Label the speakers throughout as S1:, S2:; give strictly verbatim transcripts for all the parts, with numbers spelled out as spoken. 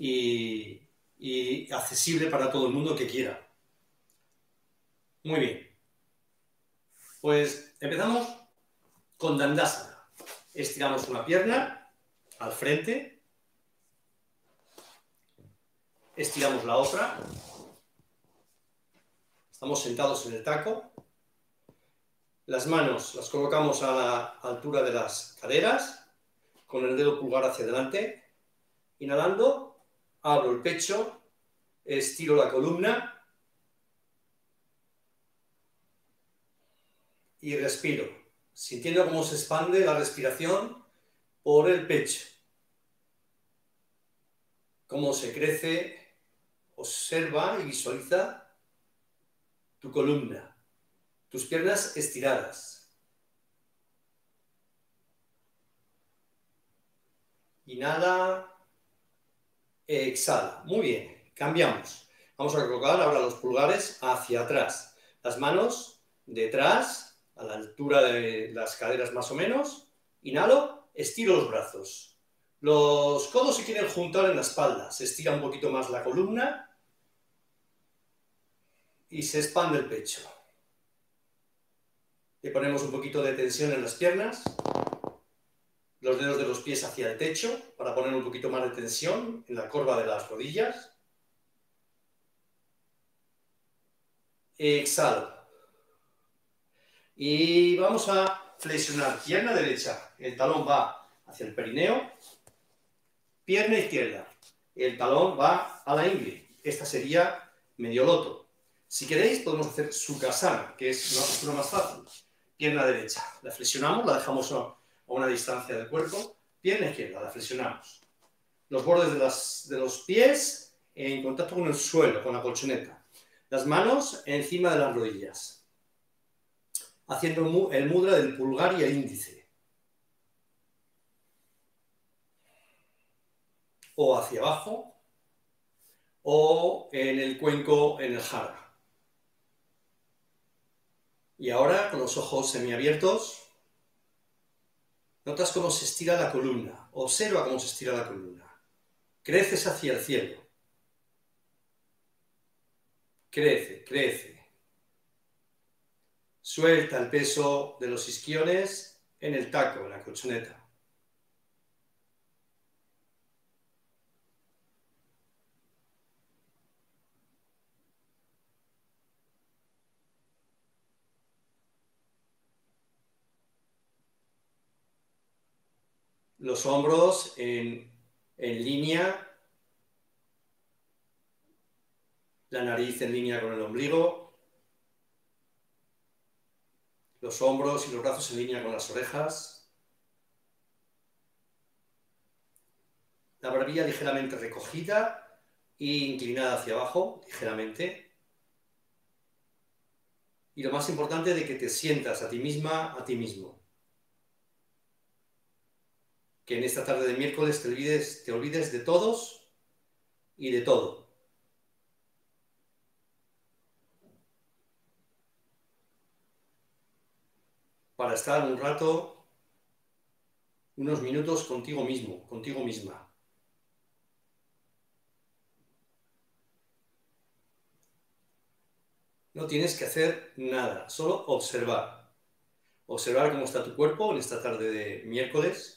S1: y, y accesible para todo el mundo que quiera. Muy bien. Pues empezamos con Dandasana. Estiramos una pierna al frente, estiramos la otra, estamos sentados en el taco, las manos las colocamos a la altura de las caderas, con el dedo pulgar hacia adelante, inhalando, abro el pecho, estiro la columna y respiro, sintiendo cómo se expande la respiración por el pecho, cómo se crece. Observa y visualiza tu columna, tus piernas estiradas. Inhala, exhala. Muy bien, cambiamos. Vamos a colocar ahora los pulgares hacia atrás, las manos detrás, a la altura de las caderas más o menos. Inhalo, estiro los brazos. Los codos se quieren juntar en la espalda, se estira un poquito más la columna y se expande el pecho. Le ponemos un poquito de tensión en las piernas, los dedos de los pies hacia el techo para poner un poquito más de tensión en la corva de las rodillas. Exhalo. Y vamos a flexionar pierna derecha, el talón va hacia el perineo, pierna izquierda, el talón va a la ingle. Esta sería medio loto. Si queréis podemos hacer Sukhasana, que es una postura más fácil. Pierna derecha, la flexionamos, la dejamos a una distancia del cuerpo. Pierna izquierda, la flexionamos. Los bordes de, las, de los pies en contacto con el suelo, con la colchoneta. Las manos encima de las rodillas, haciendo el mudra del pulgar y el índice. O hacia abajo, o en el cuenco, en el jara. Y ahora, con los ojos semiabiertos, notas cómo se estira la columna. Observa cómo se estira la columna. Creces hacia el cielo. Crece, crece. Suelta el peso de los isquiones en el taco, en la colchoneta. Los hombros en, en línea, la nariz en línea con el ombligo, los hombros y los brazos en línea con las orejas, la barbilla ligeramente recogida e inclinada hacia abajo, ligeramente. Y lo más importante, de que te sientas a ti misma, a ti mismo. Que en esta tarde de miércoles te olvides, te olvides de todos y de todo. Para estar un rato, unos minutos contigo mismo, contigo misma. No tienes que hacer nada, solo observar. Observar cómo está tu cuerpo en esta tarde de miércoles.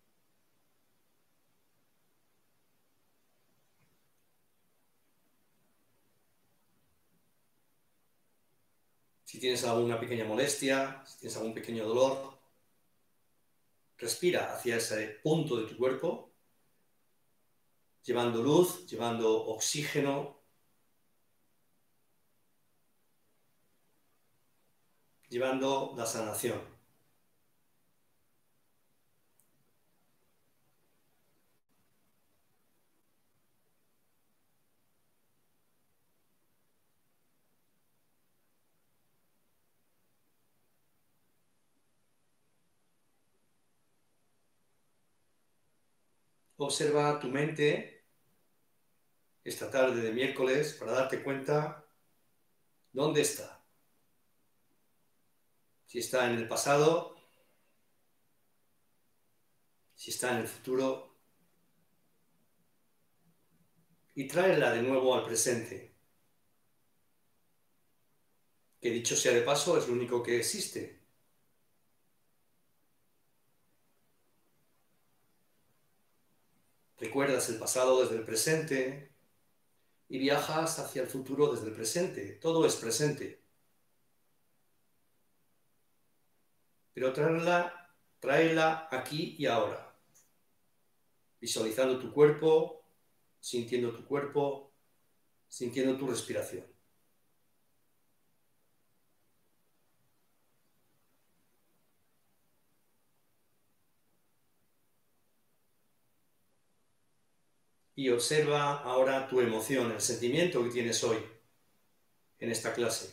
S1: Si tienes alguna pequeña molestia, si tienes algún pequeño dolor, respira hacia ese punto de tu cuerpo, llevando luz, llevando oxígeno, llevando la sanación. Observa tu mente esta tarde de miércoles para darte cuenta dónde está. Si está en el pasado, si está en el futuro, y tráela de nuevo al presente, que dicho sea de paso es lo único que existe. Recuerdas el pasado desde el presente y viajas hacia el futuro desde el presente. Todo es presente. Pero tráela, tráela aquí y ahora, visualizando tu cuerpo, sintiendo tu cuerpo, sintiendo tu respiración. Y observa ahora tu emoción, el sentimiento que tienes hoy en esta clase.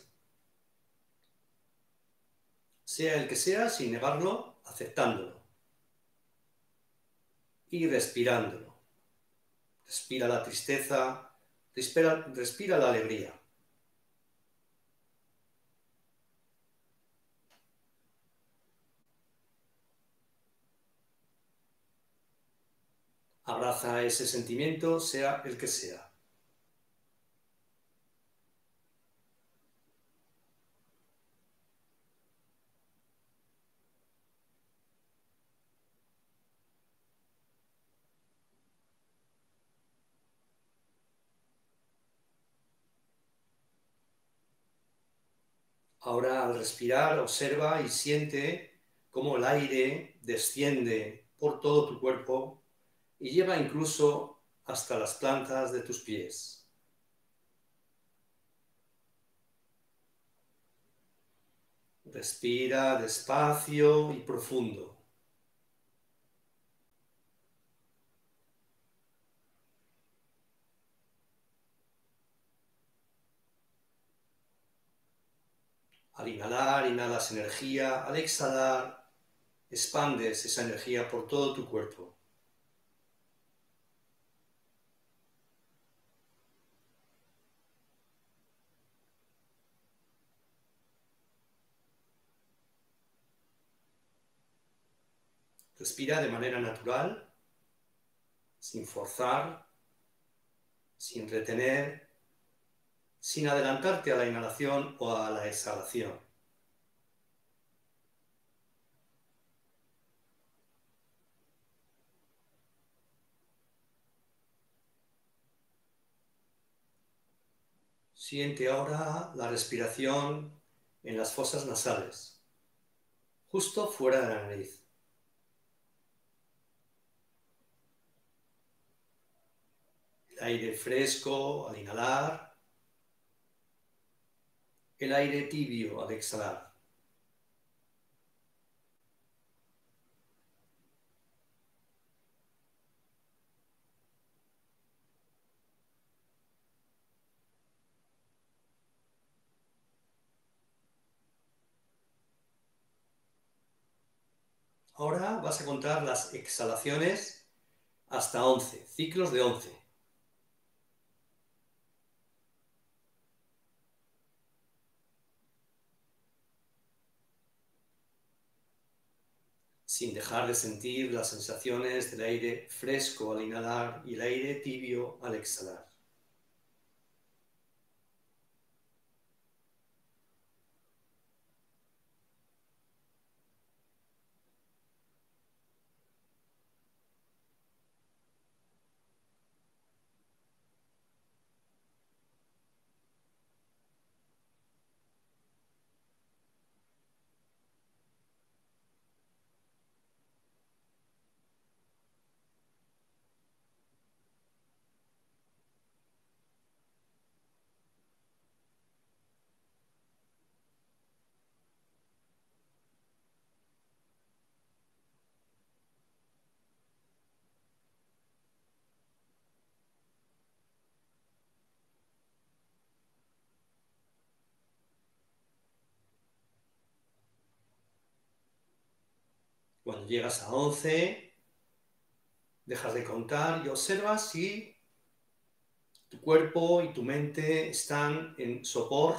S1: Sea el que sea, sin negarlo, aceptándolo y respirándolo. Respira la tristeza, respira, respira la alegría. Abraza ese sentimiento, sea el que sea. Ahora, al respirar, observa y siente cómo el aire desciende por todo tu cuerpo y lleva incluso hasta las plantas de tus pies. Respira despacio y profundo. Al inhalar, inhalas energía. Al exhalar, expandes esa energía por todo tu cuerpo. Respira de manera natural, sin forzar, sin retener, sin adelantarte a la inhalación o a la exhalación. Siente ahora la respiración en las fosas nasales, justo fuera de la nariz. El aire fresco al inhalar, el aire tibio al exhalar. Ahora vas a contar las exhalaciones hasta once, ciclos de once. Sin dejar de sentir las sensaciones del aire fresco al inhalar y el aire tibio al exhalar. Cuando llegas a once, dejas de contar y observas si tu cuerpo y tu mente están en sopor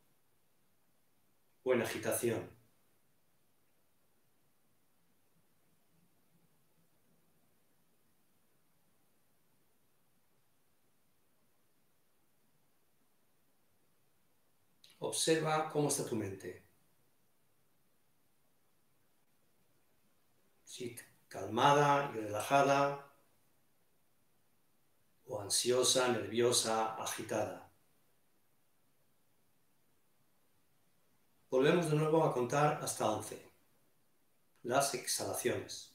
S1: o en agitación. Observa cómo está tu mente. Si calmada y relajada, o ansiosa, nerviosa, agitada. Volvemos de nuevo a contar hasta once. Las exhalaciones.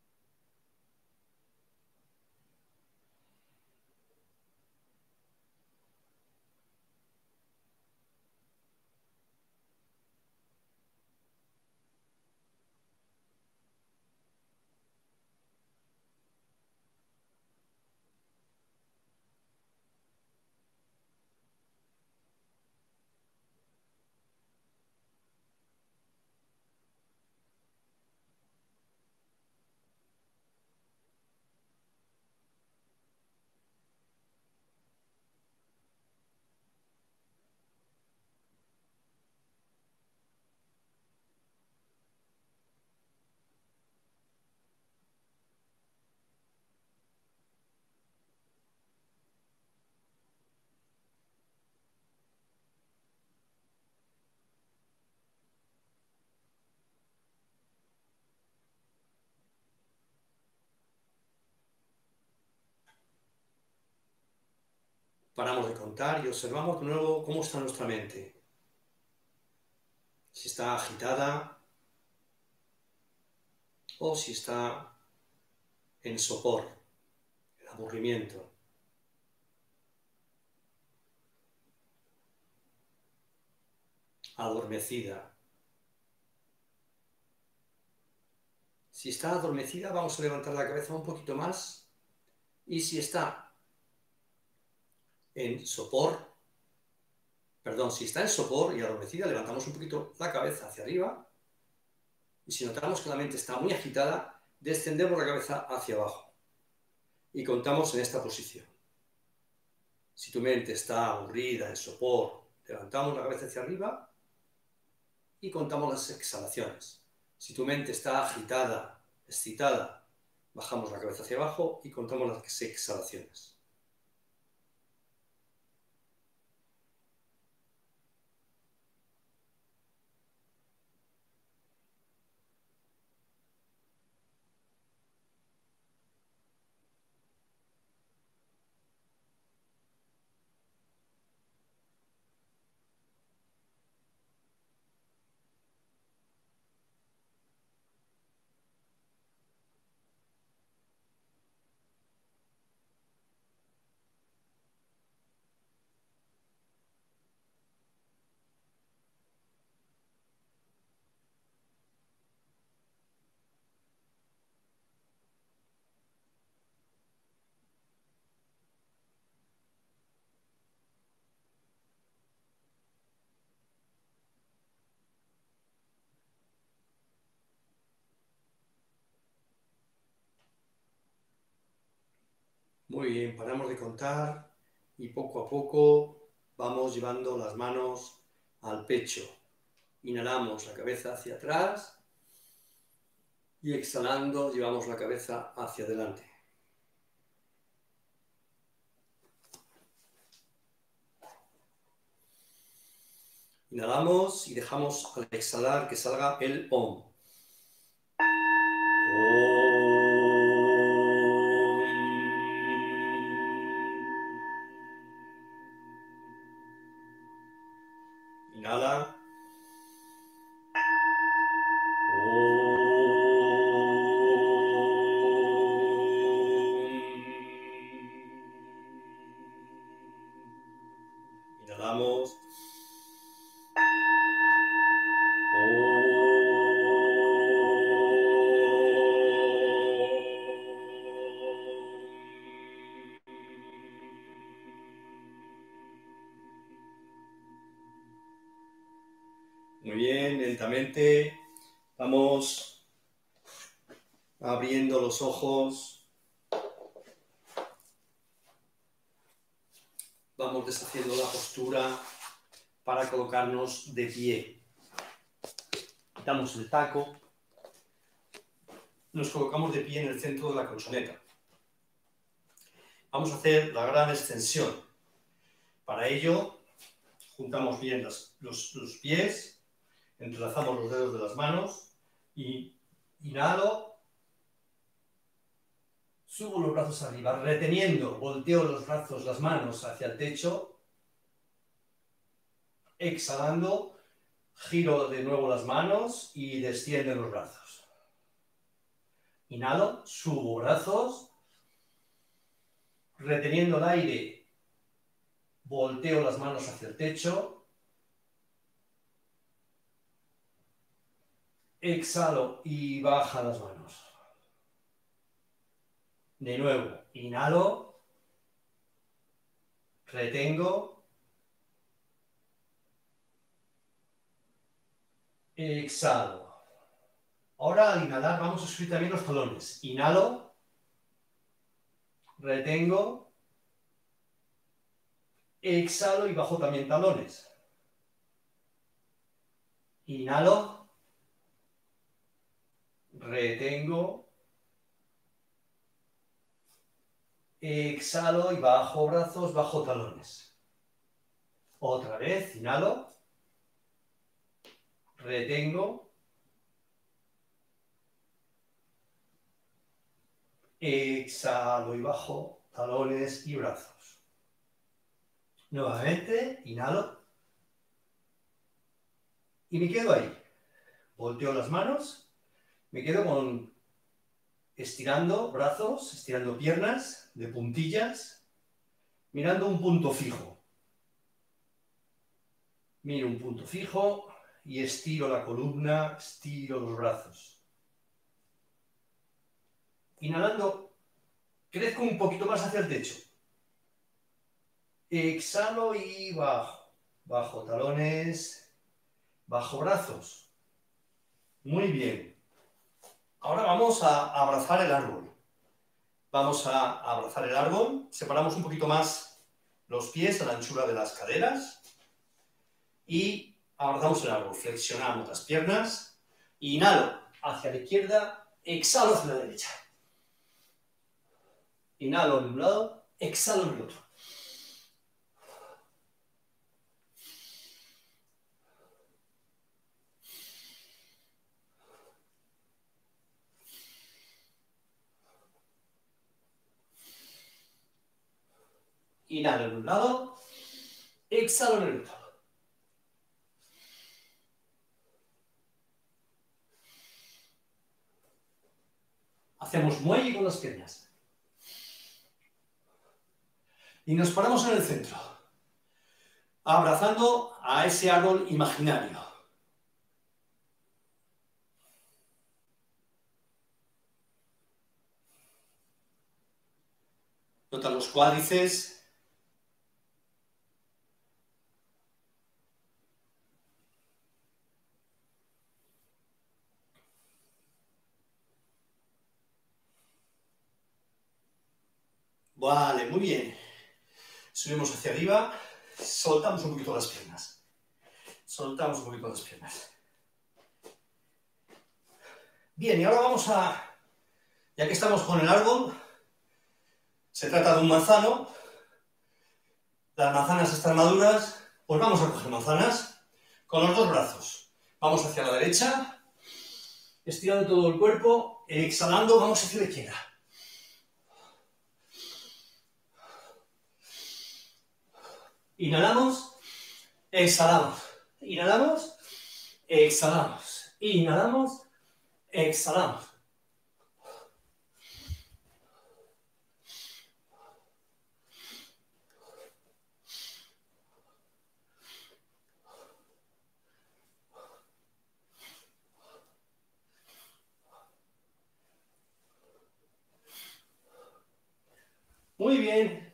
S1: Paramos de contar y observamos de nuevo cómo está nuestra mente. Si está agitada o si está en sopor, en aburrimiento. Adormecida. Si está adormecida, vamos a levantar la cabeza un poquito más. Y si está en sopor, perdón, si está en sopor y adormecida, levantamos un poquito la cabeza hacia arriba. Y si notamos que la mente está muy agitada, descendemos la cabeza hacia abajo. Y contamos en esta posición. Si tu mente está aburrida, en sopor, levantamos la cabeza hacia arriba y contamos las exhalaciones. Si tu mente está agitada, excitada, bajamos la cabeza hacia abajo y contamos las exhalaciones. Muy bien, paramos de contar y poco a poco vamos llevando las manos al pecho. Inhalamos la cabeza hacia atrás y exhalando llevamos la cabeza hacia adelante. Inhalamos y dejamos al exhalar que salga el Om. Inhala. Inhalamos. Muy bien, lentamente vamos abriendo los ojos. Vamos deshaciendo la postura para colocarnos de pie. Quitamos el taco. Nos colocamos de pie en el centro de la colchoneta. Vamos a hacer la gran extensión. Para ello, juntamos bien las, los, los pies, entrelazamos los dedos de las manos y inhalo, subo los brazos arriba, reteniendo, volteo los brazos, las manos hacia el techo, exhalando, giro de nuevo las manos y descienden los brazos. Inhalo, subo brazos, reteniendo el aire, volteo las manos hacia el techo, exhalo y baja las manos. De nuevo, inhalo, retengo, exhalo. Ahora al inhalar vamos a subir también los talones. Inhalo, retengo, exhalo y bajo también talones. Inhalo, retengo, exhalo y bajo brazos, bajo talones. Otra vez, inhalo, retengo, exhalo y bajo talones y brazos. Nuevamente, inhalo y me quedo ahí. Volteo las manos, me quedo con estirando brazos, estirando piernas de puntillas, mirando un punto fijo. Miro un punto fijo y estiro la columna, estiro los brazos. Inhalando, crezco un poquito más hacia el techo. Exhalo y bajo. Bajo talones, bajo brazos. Muy bien. Ahora vamos a abrazar el árbol. Vamos a abrazar el árbol. Separamos un poquito más los pies a la anchura de las caderas. Y abrazamos el árbol. Flexionamos las piernas. Inhalo hacia la izquierda, exhalo hacia la derecha. Inhalo en un lado, exhalo en el otro. Inhalo en un lado, exhalo en el otro. Hacemos muelle con las piernas. Y nos paramos en el centro, abrazando a ese árbol imaginario. Nota los cuádriceps. Vale, muy bien. Subimos hacia arriba, soltamos un poquito las piernas. Soltamos un poquito las piernas. Bien, y ahora vamos a, ya que estamos con el árbol, se trata de un manzano, las manzanas están maduras, pues vamos a coger manzanas con los dos brazos. Vamos hacia la derecha, estirando todo el cuerpo, exhalando, vamos hacia la izquierda. Inhalamos, exhalamos, inhalamos, exhalamos, inhalamos, exhalamos. Muy bien.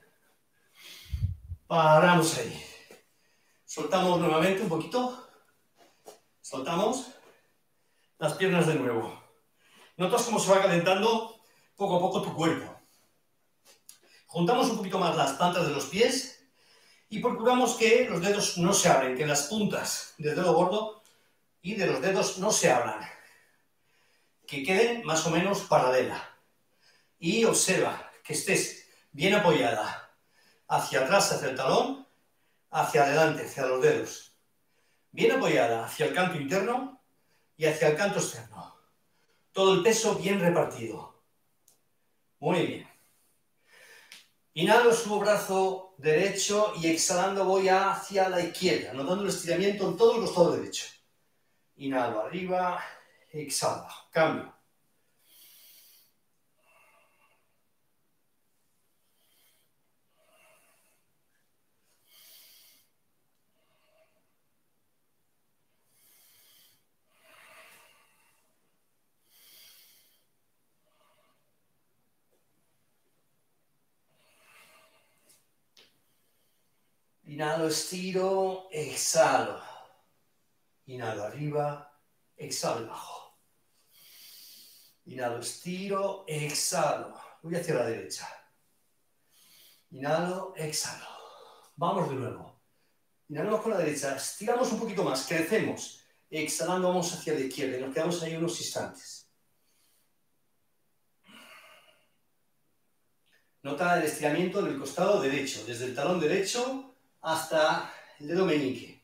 S1: Paramos ahí. Soltamos nuevamente un poquito. Soltamos las piernas de nuevo. Notas cómo se va calentando poco a poco tu cuerpo. Juntamos un poquito más las plantas de los pies y procuramos que los dedos no se abren, que las puntas del dedo gordo y de los dedos no se abran. Que queden más o menos paralelas. Y observa que estés bien apoyada hacia atrás, hacia el talón, hacia adelante, hacia los dedos. Bien apoyada hacia el canto interno y hacia el canto externo. Todo el peso bien repartido. Muy bien. Inhalo, subo brazo derecho y exhalando voy hacia la izquierda, notando el estiramiento en todo el costado derecho. Inhalo arriba, exhalo, cambio. Inhalo, estiro, exhalo. Inhalo arriba, exhalo abajo. Inhalo, estiro, exhalo. Voy hacia la derecha. Inhalo, exhalo. Vamos de nuevo. Inhalamos con la derecha, estiramos un poquito más, crecemos. Exhalando vamos hacia la izquierda y nos quedamos ahí unos instantes. Nota el estiramiento del costado derecho, desde el talón derecho hasta el dedo meñique.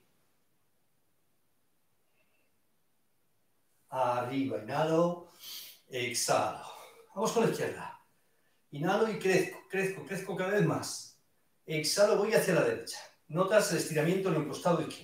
S1: Arriba, inhalo, exhalo. Vamos con la izquierda. Inhalo y crezco, crezco, crezco cada vez más. Exhalo, voy hacia la derecha. Notas el estiramiento en el costado izquierdo.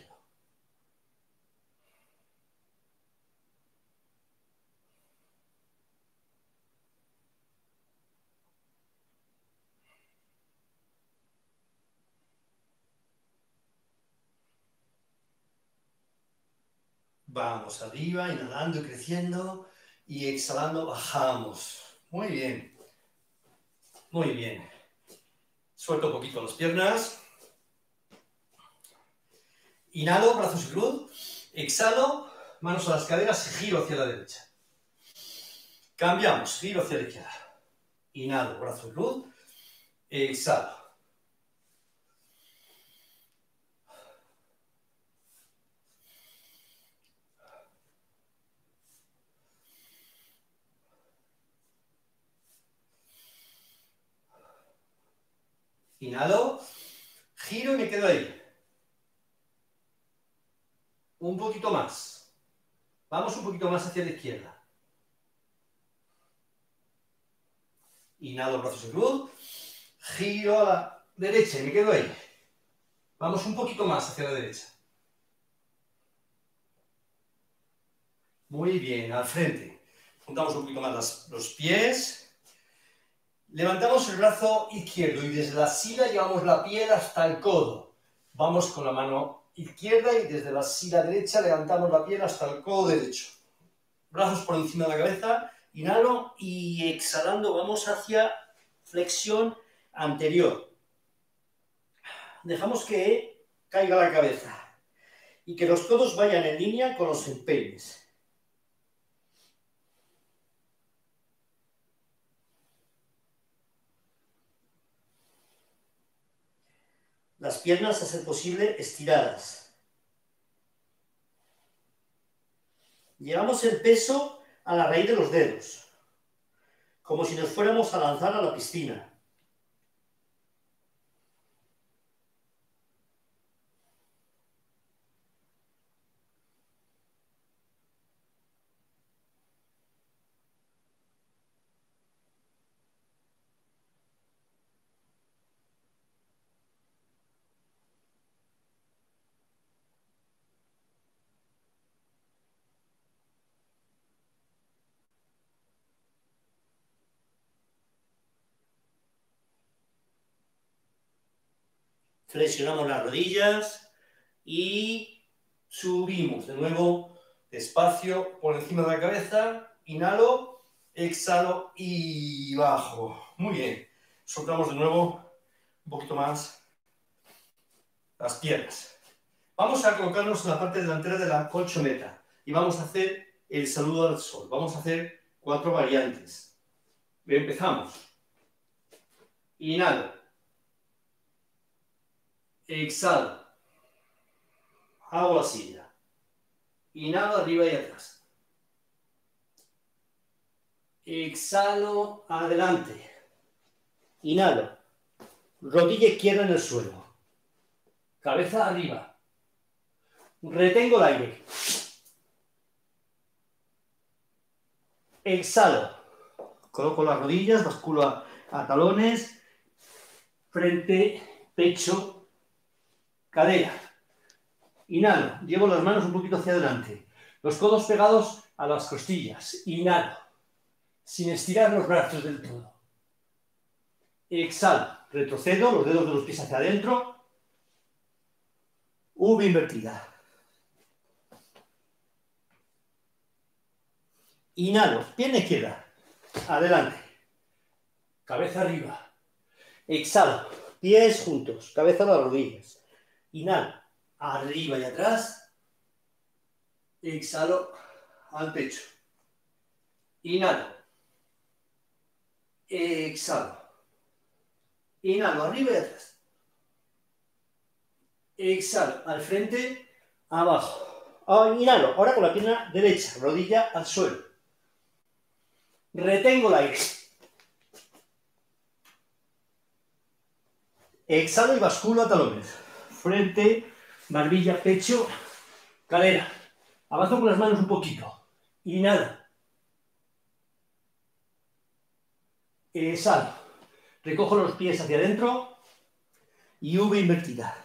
S1: Vamos arriba, inhalando y creciendo. Y exhalando, bajamos. Muy bien. Muy bien. Suelto un poquito las piernas. Inhalo, brazos en cruz. Exhalo, manos a las caderas y giro hacia la derecha. Cambiamos, giro hacia la izquierda. Inhalo, brazo en cruz. Exhalo. Inhalo, giro y me quedo ahí. Un poquito más. Vamos un poquito más hacia la izquierda. Inhalo, brazos en cruz. Giro a la derecha y me quedo ahí. Vamos un poquito más hacia la derecha. Muy bien, al frente. Juntamos un poquito más las, los pies. Levantamos el brazo izquierdo y desde la sila llevamos la piel hasta el codo. Vamos con la mano izquierda y desde la sila derecha levantamos la piel hasta el codo derecho. Brazos por encima de la cabeza. Inhalo y exhalando vamos hacia flexión anterior. Dejamos que caiga la cabeza y que los codos vayan en línea con los empeines. Las piernas, a ser posible, estiradas. Llevamos el peso a la raíz de los dedos, como si nos fuéramos a lanzar a la piscina. Flexionamos las rodillas y subimos de nuevo despacio por encima de la cabeza. Inhalo, exhalo y bajo. Muy bien. Soltamos de nuevo un poquito más las piernas. Vamos a colocarnos en la parte delantera de la colchoneta y vamos a hacer el saludo al sol. Vamos a hacer cuatro variantes. Empezamos. Inhalo. Exhalo. Hago la silla. Inhalo arriba y atrás. Exhalo adelante. Inhalo. Rodilla izquierda en el suelo. cabeza arriba. Retengo el aire. Exhalo. Coloco las rodillas, basculo a, a talones, frente, pecho, cadera. Inhalo, llevo las manos un poquito hacia adelante, los codos pegados a las costillas. Inhalo, sin estirar los brazos del todo. Exhalo, retrocedo, los dedos de los pies hacia adentro. V invertida. Inhalo, pierna izquierda. Adelante. Cabeza arriba. Exhalo, pies juntos, cabeza a las rodillas. Inhalo, arriba y atrás. Exhalo, al pecho. Inhalo. Exhalo. Inhalo, arriba y atrás. Exhalo, al frente, abajo. Oh, inhalo, ahora con la pierna derecha, rodilla al suelo. Retengo el aire. Exhalo y basculo a talones. Frente, barbilla, pecho, cadera. Avanzo con las manos un poquito. Inhalo. Exhalo. Recojo los pies hacia adentro y V invertida.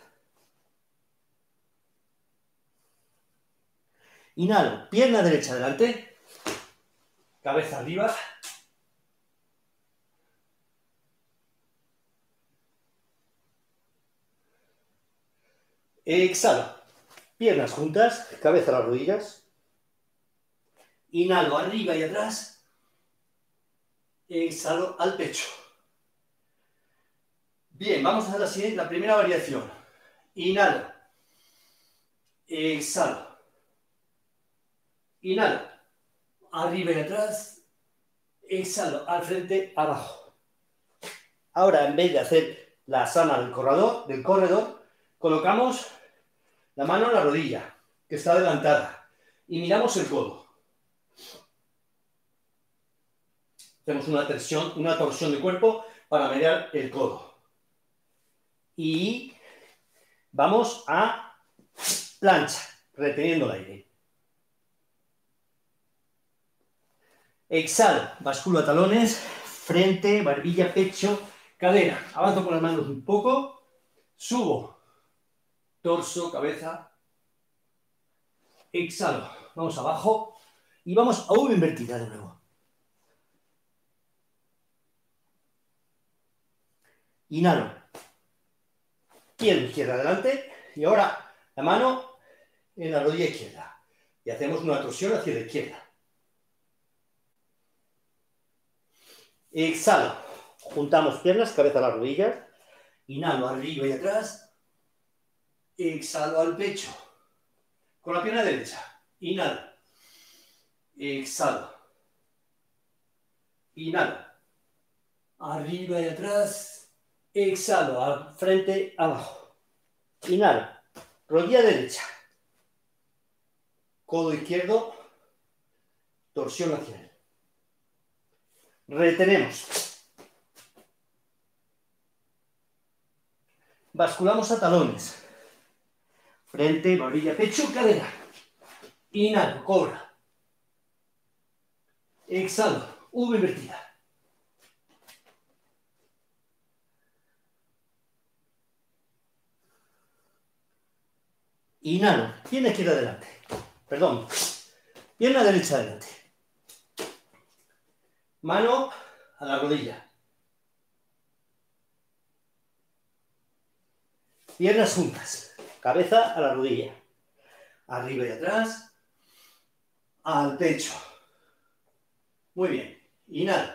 S1: Inhalo, pierna derecha adelante, cabeza arriba. Exhalo, piernas juntas, cabeza a las rodillas. Inhalo, arriba y atrás. Exhalo, al pecho. Bien, vamos a hacer la siguiente, la primera variación. Inhalo. Exhalo. Inhalo. Arriba y atrás. Exhalo. Al frente, abajo. Ahora, en vez de hacer la asana del corredor, del corredor, colocamos la mano en la rodilla, que está adelantada, y miramos el codo. Hacemos una torsión, una torsión de cuerpo para mirar el codo. Y vamos a plancha, reteniendo el aire. Exhalo, basculo a talones, frente, barbilla, pecho, cadera. Avanzo con las manos un poco, subo, torso, cabeza. Exhalo, vamos abajo y vamos a V invertida de nuevo. Inhalo. Pierna izquierda adelante y ahora la mano en la rodilla izquierda y hacemos una torsión hacia la izquierda. Exhalo, juntamos piernas, cabeza a las rodillas, inhalo arriba y atrás, exhalo al pecho, con la pierna derecha, inhalo, exhalo, inhalo, arriba y atrás, exhalo, al frente, abajo. Inhalo, rodilla derecha. Codo izquierdo, torsión hacia él. Retenemos. Basculamos a talones. Frente, barbilla, pecho, cadera. Inhalo, cobra. Exhalo, V invertida. Inhalo, pierna izquierda adelante. Perdón, pierna derecha adelante. Mano a la rodilla. Piernas juntas. Cabeza a la rodilla. Arriba y atrás. Al pecho. Muy bien. Inhalo.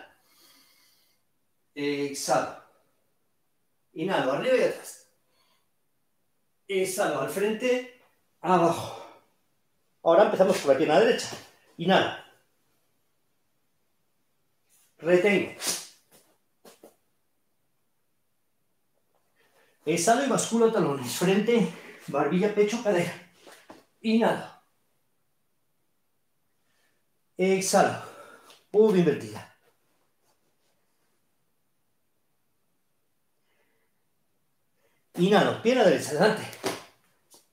S1: Exhalo. Inhalo, arriba y atrás. Exhalo, al frente. Abajo. Ahora empezamos por la pierna derecha. Inhalo. Retengo. Exhalo y basculo talones. Frente, barbilla, pecho, cadera. Inhalo. Exhalo. V invertida. Inhalo, pierna derecha, adelante.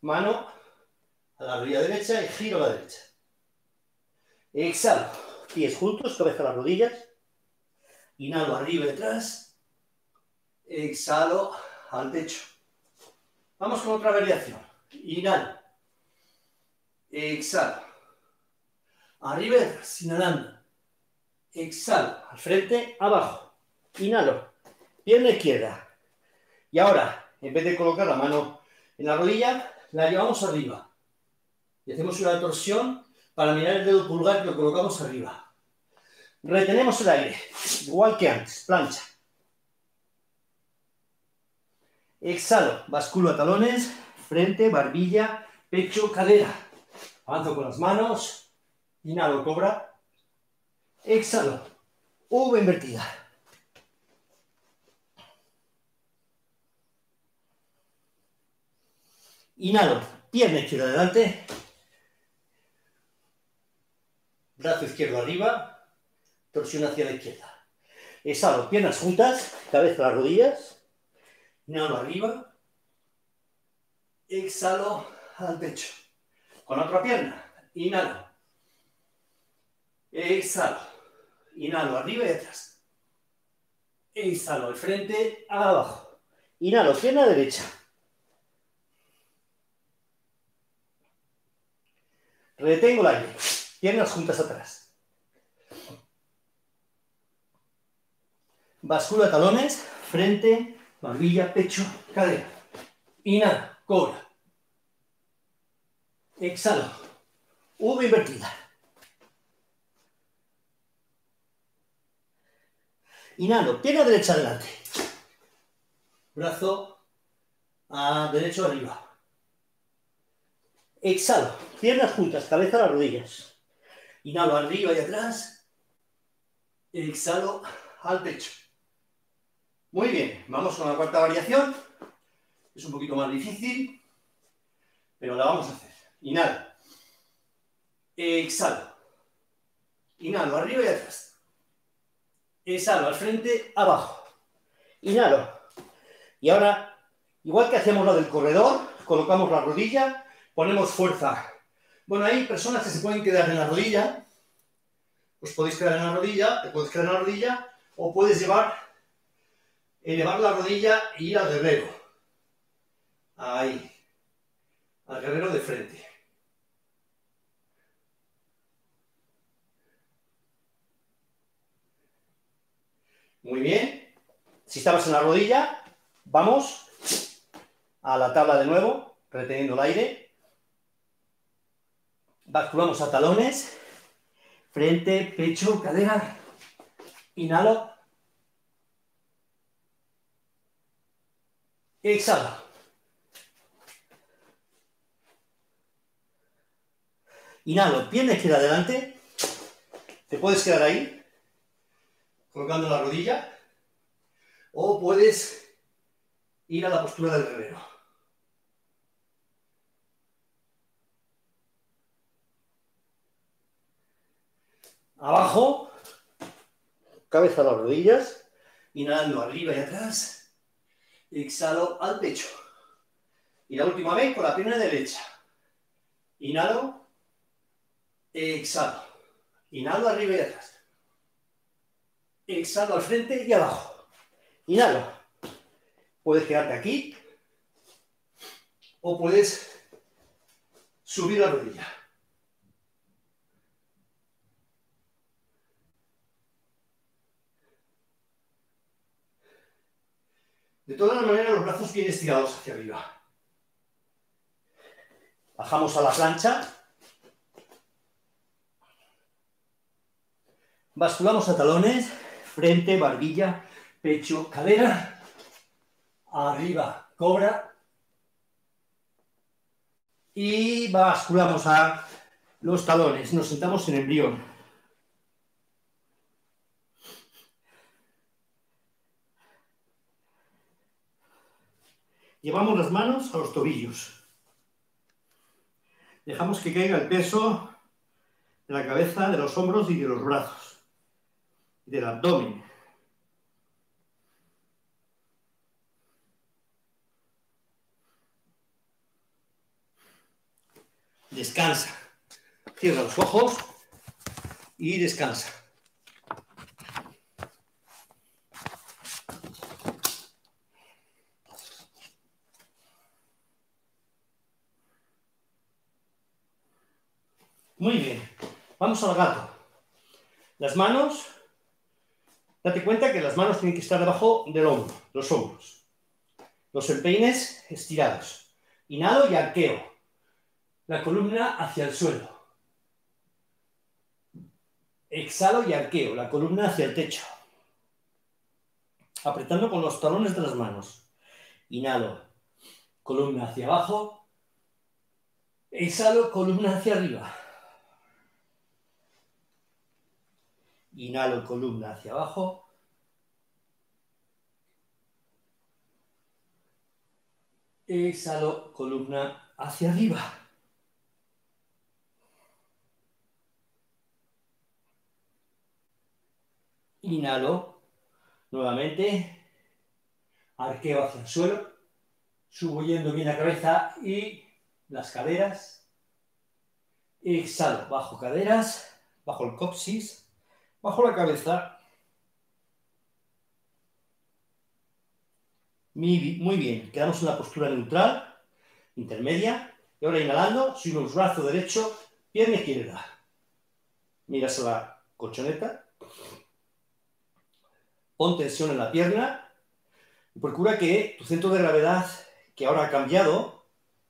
S1: Mano a la rodilla derecha y giro a la derecha. Exhalo. Pies juntos, cabeza a las rodillas. Inhalo arriba y atrás. Exhalo al pecho. Vamos con otra variación. Inhalo. Exhalo. Arriba y atrás. Inhalando. Exhalo. Al frente, abajo. Inhalo. Pierna izquierda. Y ahora, en vez de colocar la mano en la rodilla, la llevamos arriba. Y hacemos una torsión para mirar el dedo pulgar que lo colocamos arriba. Retenemos el aire, igual que antes, plancha. Exhalo, basculo a talones, frente, barbilla, pecho, cadera. Avanzo con las manos, inhalo, cobra. Exhalo, V invertida. Inhalo, pierna izquierda adelante. Brazo izquierdo arriba, torsión hacia la izquierda. Exhalo, piernas juntas, cabeza a las rodillas. Inhalo arriba. Exhalo al pecho. Con la otra pierna. Inhalo. Exhalo. Inhalo arriba y atrás. Exhalo al frente, abajo. Inhalo, pierna derecha. Retengo el aire. Piernas juntas atrás. Bascula talones, frente, barbilla, pecho, cadera. Inhalo, cobra. Exhalo. V invertida. Inhalo, pierna derecha adelante. Brazo a derecho arriba. Exhalo, piernas juntas, cabeza a las rodillas. Inhalo arriba y atrás. Exhalo al pecho. Muy bien, vamos con la cuarta variación. Es un poquito más difícil, pero la vamos a hacer. Inhalo. Exhalo. Inhalo arriba y atrás. Exhalo al frente, abajo. Inhalo. Y ahora, igual que hacíamos lo del corredor, colocamos la rodilla. Ponemos fuerza. Bueno, hay personas que se pueden quedar en la rodilla. Os podéis quedar en la rodilla, te puedes quedar en la rodilla, o puedes llevar, elevar la rodilla e ir al guerrero. Ahí. Al guerrero de frente. Muy bien. Si estabas en la rodilla, vamos a la tabla de nuevo, reteniendo el aire. Basculamos a talones, frente, pecho, cadera. Inhalo. Exhalo. Inhalo, pierna izquierda adelante. Te puedes quedar ahí, colocando la rodilla, o puedes ir a la postura del guerrero. Abajo, cabeza a las rodillas, inhalando arriba y atrás, exhalo al pecho. Y la última vez con la pierna derecha. Inhalo, exhalo. Inhalo arriba y atrás. Exhalo al frente y abajo. Inhalo. Puedes quedarte aquí o puedes subir la rodilla. De todas maneras, los brazos bien estirados hacia arriba. Bajamos a la plancha. Basculamos a talones, frente, barbilla, pecho, cadera. Arriba, cobra. Y basculamos a los talones. Nos sentamos en embrión. Llevamos las manos a los tobillos. Dejamos que caiga el peso de la cabeza, de los hombros y de los brazos. Y del abdomen. Descansa. Cierra los ojos y descansa. Muy bien. Vamos al gato. Las manos, date cuenta que las manos tienen que estar debajo del hombro, los hombros. Los empeines estirados. Inhalo y arqueo. La columna hacia el suelo. Exhalo y arqueo. La columna hacia el techo. Apretando con los talones de las manos. Inhalo. Columna hacia abajo. Exhalo, columna hacia arriba. Inhalo, columna hacia abajo. Exhalo, columna hacia arriba. Inhalo, nuevamente. Arqueo hacia el suelo. Subo yendo bien la cabeza y las caderas. Exhalo, bajo caderas, bajo el coxis, bajo la cabeza. Muy bien, quedamos en la postura neutral, intermedia. Y ahora inhalando, subimos brazo derecho, pierna izquierda. Miras a la colchoneta. Pon tensión en la pierna. Y procura que tu centro de gravedad, que ahora ha cambiado,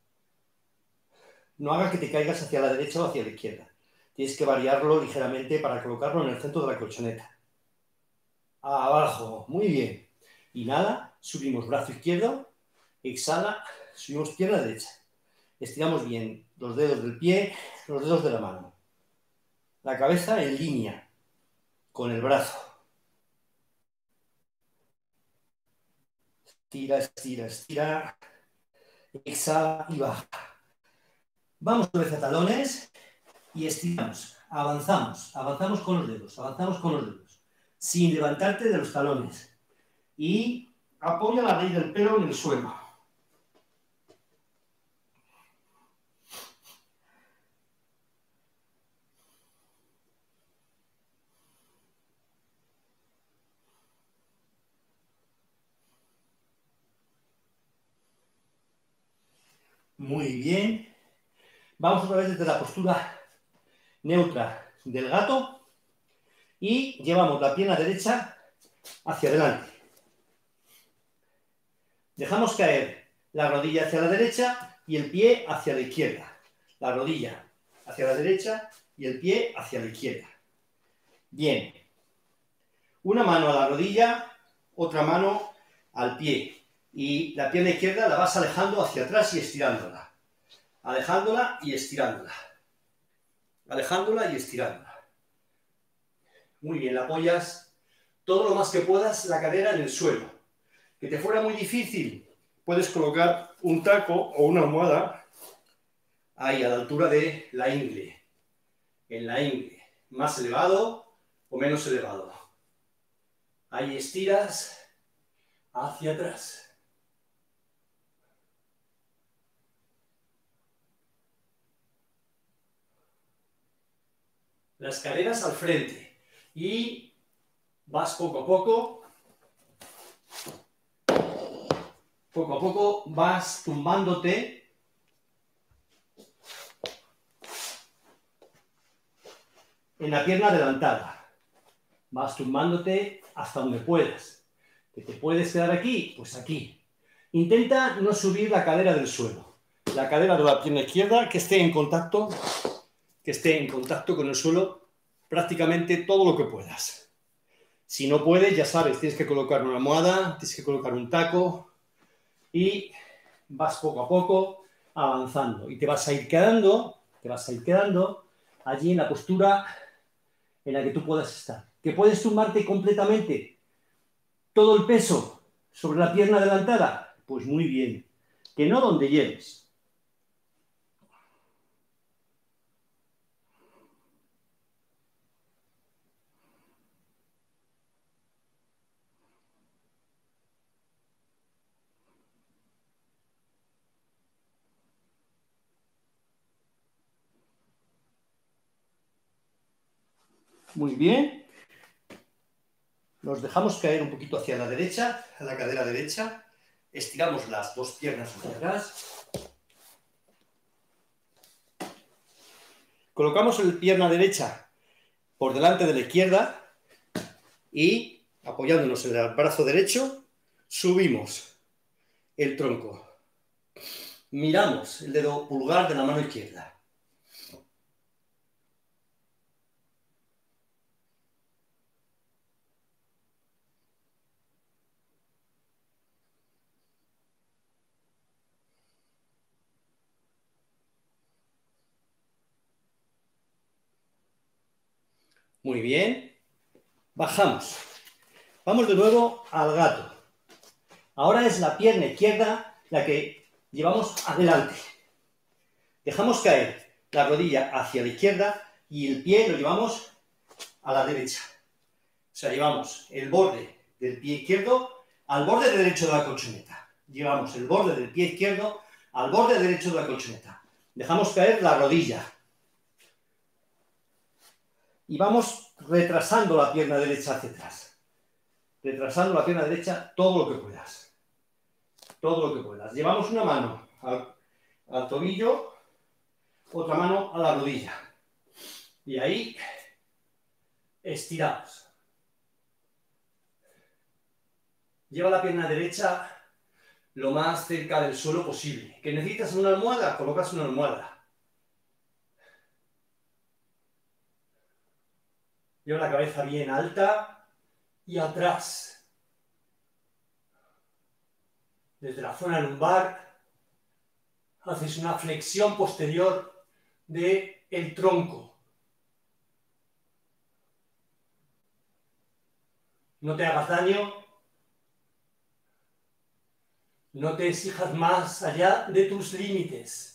S1: no haga que te caigas hacia la derecha o hacia la izquierda. Tienes que variarlo ligeramente para colocarlo en el centro de la colchoneta. Abajo, muy bien. Inhala, subimos brazo izquierdo. Exhala, subimos pierna derecha. Estiramos bien los dedos del pie, los dedos de la mano. La cabeza en línea con el brazo. Estira, estira, estira. Exhala y baja. Vamos otra vez a talones y estiramos. Avanzamos, avanzamos con los dedos, avanzamos con los dedos. Sin levantarte de los talones. Y apoya la raíz del pelo en el suelo. Muy bien. Vamos otra vez desde la postura neutra del gato y llevamos la pierna derecha hacia adelante. Dejamos caer la rodilla hacia la derecha y el pie hacia la izquierda. La rodilla hacia la derecha y el pie hacia la izquierda. Bien. Una mano a la rodilla, otra mano al pie. Y la pierna izquierda la vas alejando hacia atrás y estirándola. Alejándola y estirándola. Alejándola y estirándola. Muy bien, la apoyas todo lo más que puedas la cadera en el suelo. Que te fuera muy difícil, puedes colocar un taco o una almohada ahí a la altura de la ingle. En la ingle. Más elevado o menos elevado. Ahí estiras hacia atrás. Las caderas al frente y vas poco a poco, poco a poco vas tumbándote en la pierna adelantada, vas tumbándote hasta donde puedas. ¿Que te puedes quedar aquí? Pues aquí. Intenta no subir la cadera del suelo, la cadera de la pierna izquierda que esté en contacto, que esté en contacto con el suelo prácticamente todo lo que puedas. Si no puedes, ya sabes, tienes que colocar una almohada, tienes que colocar un taco y vas poco a poco avanzando. Y te vas a ir quedando, te vas a ir quedando allí en la postura en la que tú puedas estar. ¿Que puedes tumbarte completamente todo el peso sobre la pierna adelantada? Pues muy bien. Que no donde llegues. Muy bien. Nos dejamos caer un poquito hacia la derecha, a la cadera derecha. Estiramos las dos piernas hacia atrás. Colocamos la pierna derecha por delante de la izquierda y, apoyándonos en el brazo derecho, subimos el tronco. Miramos el dedo pulgar de la mano izquierda. Muy bien. Bajamos. Vamos de nuevo al gato. Ahora es la pierna izquierda la que llevamos adelante. Dejamos caer la rodilla hacia la izquierda y el pie lo llevamos a la derecha. O sea, llevamos el borde del pie izquierdo al borde derecho de la colchoneta. Llevamos el borde del pie izquierdo al borde derecho de la colchoneta. Dejamos caer la rodilla. Y vamos retrasando la pierna derecha hacia atrás. Retrasando la pierna derecha todo lo que puedas. Todo lo que puedas. Llevamos una mano al, al tobillo, otra mano a la rodilla. Y ahí estiramos. Lleva la pierna derecha lo más cerca del suelo posible. ¿Que necesitas una almohada? Colocas una almohada. Lleva la cabeza bien alta y atrás. Desde la zona lumbar haces una flexión posterior del tronco. No te hagas daño. No te exijas más allá de tus límites.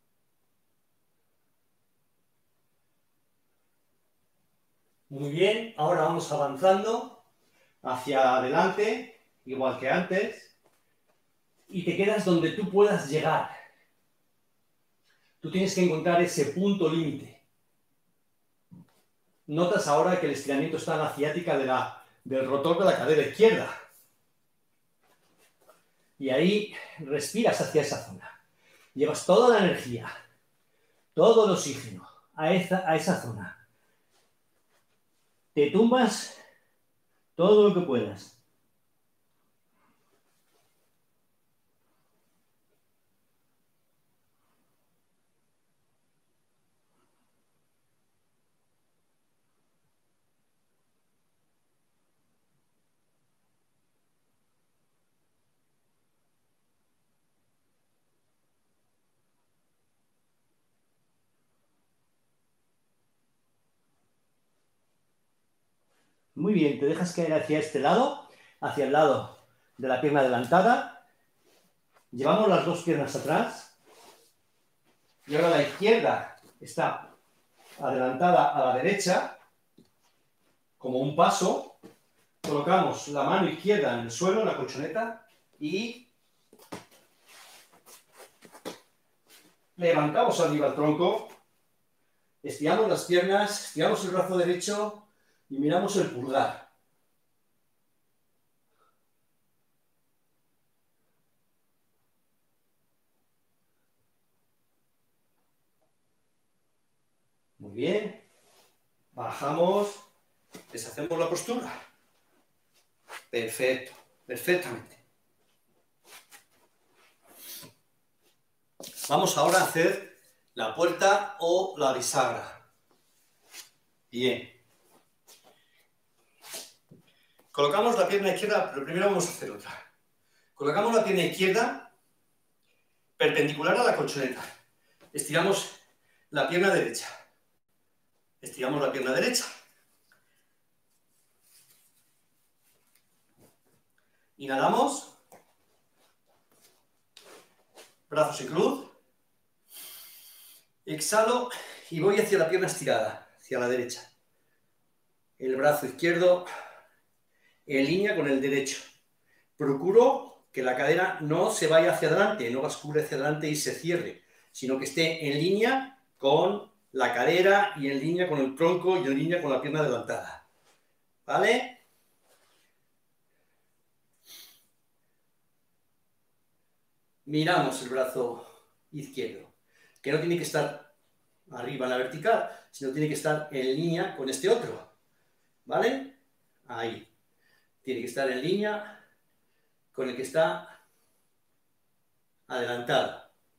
S1: Muy bien, ahora vamos avanzando hacia adelante, igual que antes, y te quedas donde tú puedas llegar. Tú tienes que encontrar ese punto límite. Notas ahora que el estiramiento está en la ciática de la, del rotor de la cadera izquierda. Y ahí respiras hacia esa zona. Llevas toda la energía, todo el oxígeno a esa, a esa zona. Te tumbas todo lo que puedas. Muy bien, te dejas caer hacia este lado, hacia el lado de la pierna adelantada. Llevamos las dos piernas atrás. Y ahora la izquierda está adelantada a la derecha, como un paso. Colocamos la mano izquierda en el suelo, en la colchoneta, y levantamos arriba el tronco, estiramos las piernas, estiramos el brazo derecho y miramos el pulgar. Muy bien. Bajamos, deshacemos la postura. Perfecto, perfectamente. Vamos ahora a hacer la puerta o la bisagra. Bien. Colocamos la pierna izquierda, pero primero vamos a hacer otra. Colocamos la pierna izquierda perpendicular a la colchoneta. Estiramos la pierna derecha. Estiramos la pierna derecha. Inhalamos. Brazos en cruz. Exhalo y voy hacia la pierna estirada, hacia la derecha. El brazo izquierdo en línea con el derecho. Procuro que la cadera no se vaya hacia adelante, no bascule hacia adelante y se cierre, sino que esté en línea con la cadera y en línea con el tronco y en línea con la pierna adelantada. ¿Vale? Miramos el brazo izquierdo, que no tiene que estar arriba en la vertical, sino tiene que estar en línea con este otro. ¿Vale? Ahí. Tiene que estar en línea con el que está adelantado.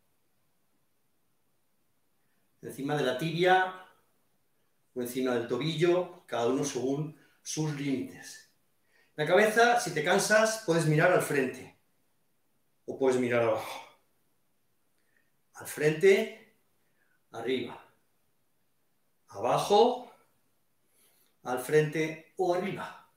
S1: Encima de la tibia o encima del tobillo, cada uno según sus límites. La cabeza, si te cansas, puedes mirar al frente o puedes mirar abajo. Al frente, arriba, abajo, al frente o arriba.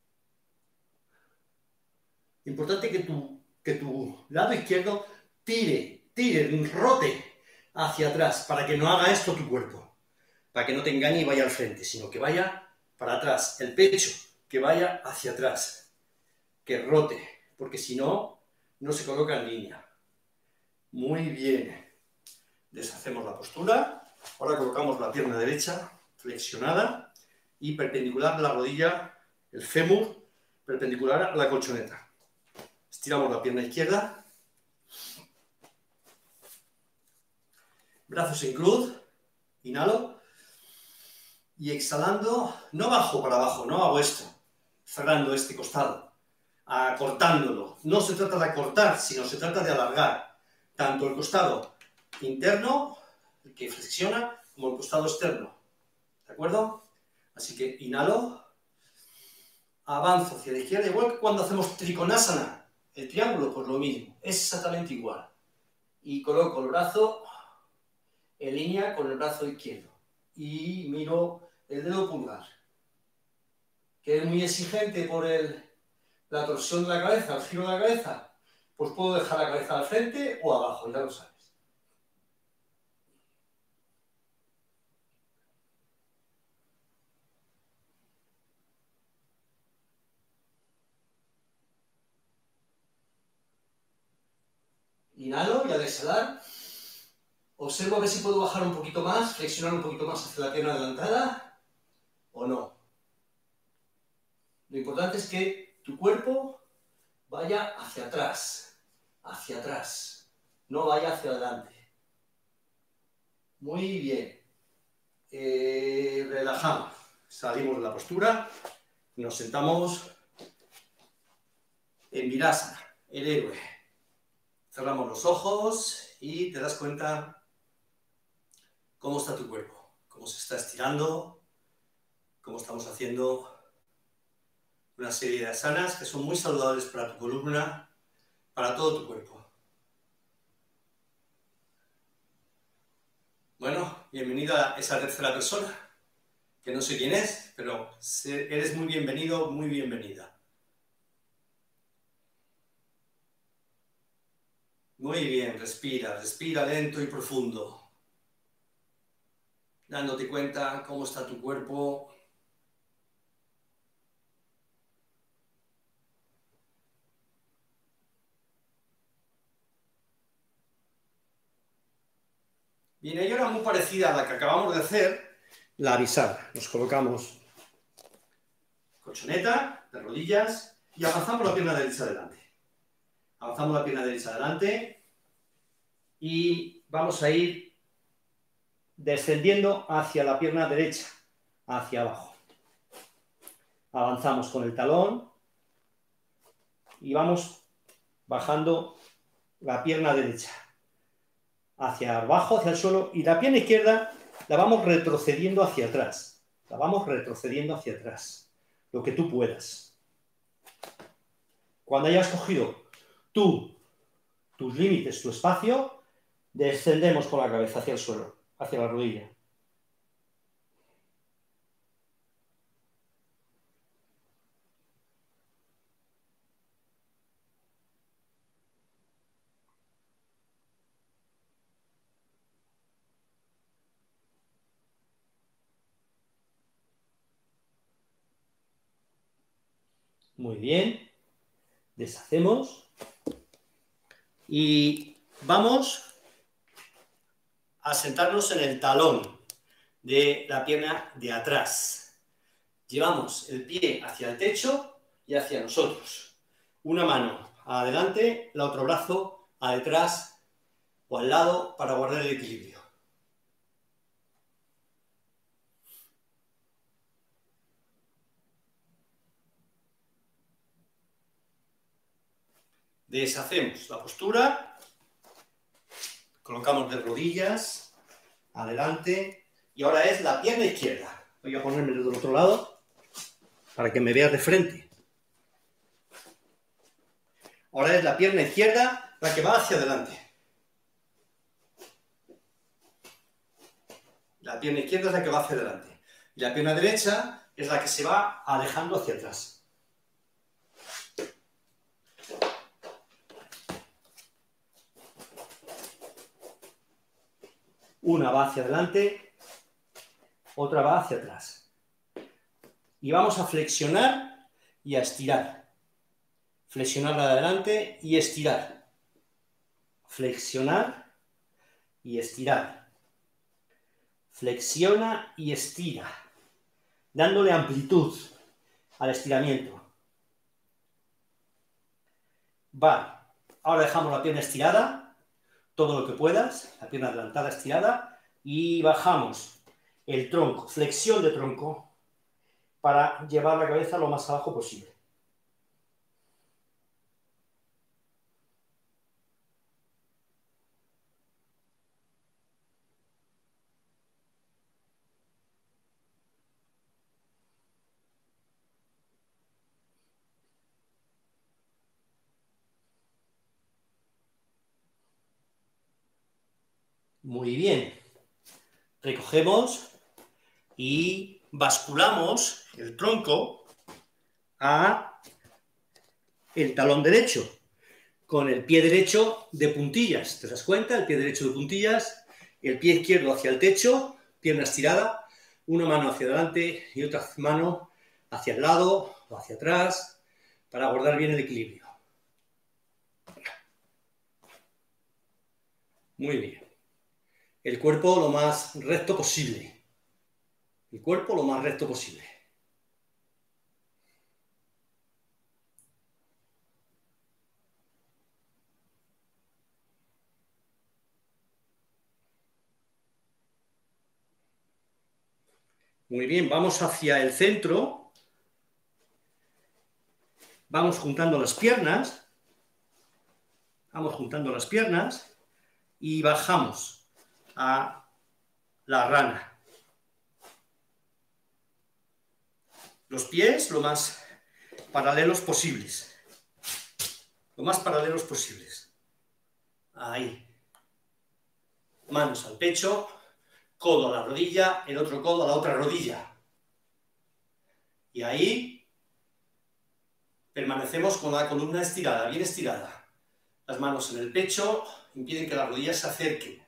S1: Importante que tu, que tu lado izquierdo tire, tire, rote hacia atrás, para que no haga esto tu cuerpo, para que no te engañe y vaya al frente, sino que vaya para atrás, el pecho, que vaya hacia atrás, que rote, porque si no, no se coloca en línea. Muy bien. Deshacemos la postura. Ahora colocamos la pierna derecha flexionada y perpendicular a la rodilla, el fémur, perpendicular a la colchoneta. Estiramos la pierna izquierda. Brazos en cruz. Inhalo. Y exhalando, no bajo para abajo, no hago esto, cerrando este costado, acortándolo. No se trata de acortar, sino se trata de alargar tanto el costado interno, el que flexiona, como el costado externo. ¿De acuerdo? Así que inhalo, avanzo hacia la izquierda, igual que cuando hacemos trikonasana, el triángulo, pues lo mismo, es exactamente igual. Y coloco el brazo en línea con el brazo izquierdo. Y miro el dedo pulgar, que es muy exigente por el, la torsión de la cabeza, el giro de la cabeza, pues puedo dejar la cabeza al frente o abajo, ya lo sabes. Inhalo y al exhalar, observo a ver si puedo bajar un poquito más, flexionar un poquito más hacia la pierna adelantada o no. Lo importante es que tu cuerpo vaya hacia atrás, hacia atrás, no vaya hacia adelante. Muy bien. Eh, relajamos, salimos de la postura, nos sentamos en Virasana, el héroe. Cerramos los ojos y te das cuenta cómo está tu cuerpo, cómo se está estirando, cómo estamos haciendo una serie de asanas que son muy saludables para tu columna, para todo tu cuerpo. Bueno, bienvenida a esa tercera persona, que no sé quién es, pero eres muy bienvenido, muy bienvenida. Muy bien, respira, respira lento y profundo, dándote cuenta cómo está tu cuerpo. Bien, hay una muy parecida a la que acabamos de hacer, la avisada. Nos colocamos colchoneta, de rodillas, y avanzamos la pierna derecha adelante. Avanzamos la pierna derecha adelante y vamos a ir descendiendo hacia la pierna derecha, hacia abajo. Avanzamos con el talón y vamos bajando la pierna derecha hacia abajo, hacia el suelo, y la pierna izquierda la vamos retrocediendo hacia atrás. La vamos retrocediendo hacia atrás, lo que tú puedas. Cuando hayas cogido tú, tus límites, tu espacio, descendemos con la cabeza hacia el suelo, hacia la rodilla. Muy bien. Deshacemos. Y vamos a sentarnos en el talón. de la pierna de atrás. Llevamos el pie hacia el techo y hacia nosotros. Una mano adelante, el otro brazo a detrás o al lado para guardar el equilibrio. Deshacemos la postura, colocamos de rodillas, adelante, y ahora es la pierna izquierda. Voy a ponerme del otro lado para que me veas de frente. Ahora es la pierna izquierda la que va hacia adelante. La pierna izquierda es la que va hacia adelante. Y la pierna derecha es la que se va alejando hacia atrás. Una va hacia adelante, otra va hacia atrás. Y vamos a flexionar y a estirar. Flexionar la de adelante y estirar. Flexionar y estirar. Flexiona y estira, dándole amplitud al estiramiento. Vale, ahora dejamos la pierna estirada, todo lo que puedas, la pierna adelantada estirada, y bajamos el tronco, flexión de tronco, para llevar la cabeza lo más abajo posible. Muy bien. Recogemos y basculamos el tronco a el talón derecho, con el pie derecho de puntillas. ¿Te das cuenta? El pie derecho de puntillas, el pie izquierdo hacia el techo, pierna estirada, una mano hacia adelante y otra mano hacia el lado o hacia atrás, para guardar bien el equilibrio. Muy bien. El cuerpo lo más recto posible. El cuerpo lo más recto posible. Muy bien, vamos hacia el centro. Vamos juntando las piernas. Vamos juntando las piernas y bajamos a la rana. Los pies lo más paralelos posibles. Lo más paralelos posibles. Ahí. Manos al pecho, codo a la rodilla, el otro codo a la otra rodilla. Y ahí permanecemos con la columna estirada, bien estirada. Las manos en el pecho impiden que las rodillas se acerquen.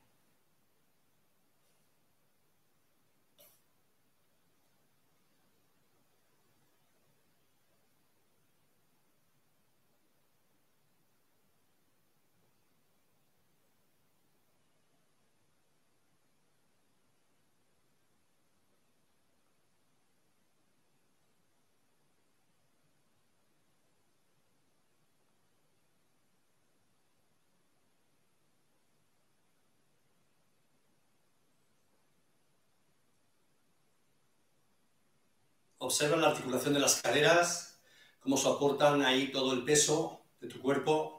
S1: Observa la articulación de las caderas, cómo soportan ahí todo el peso de tu cuerpo.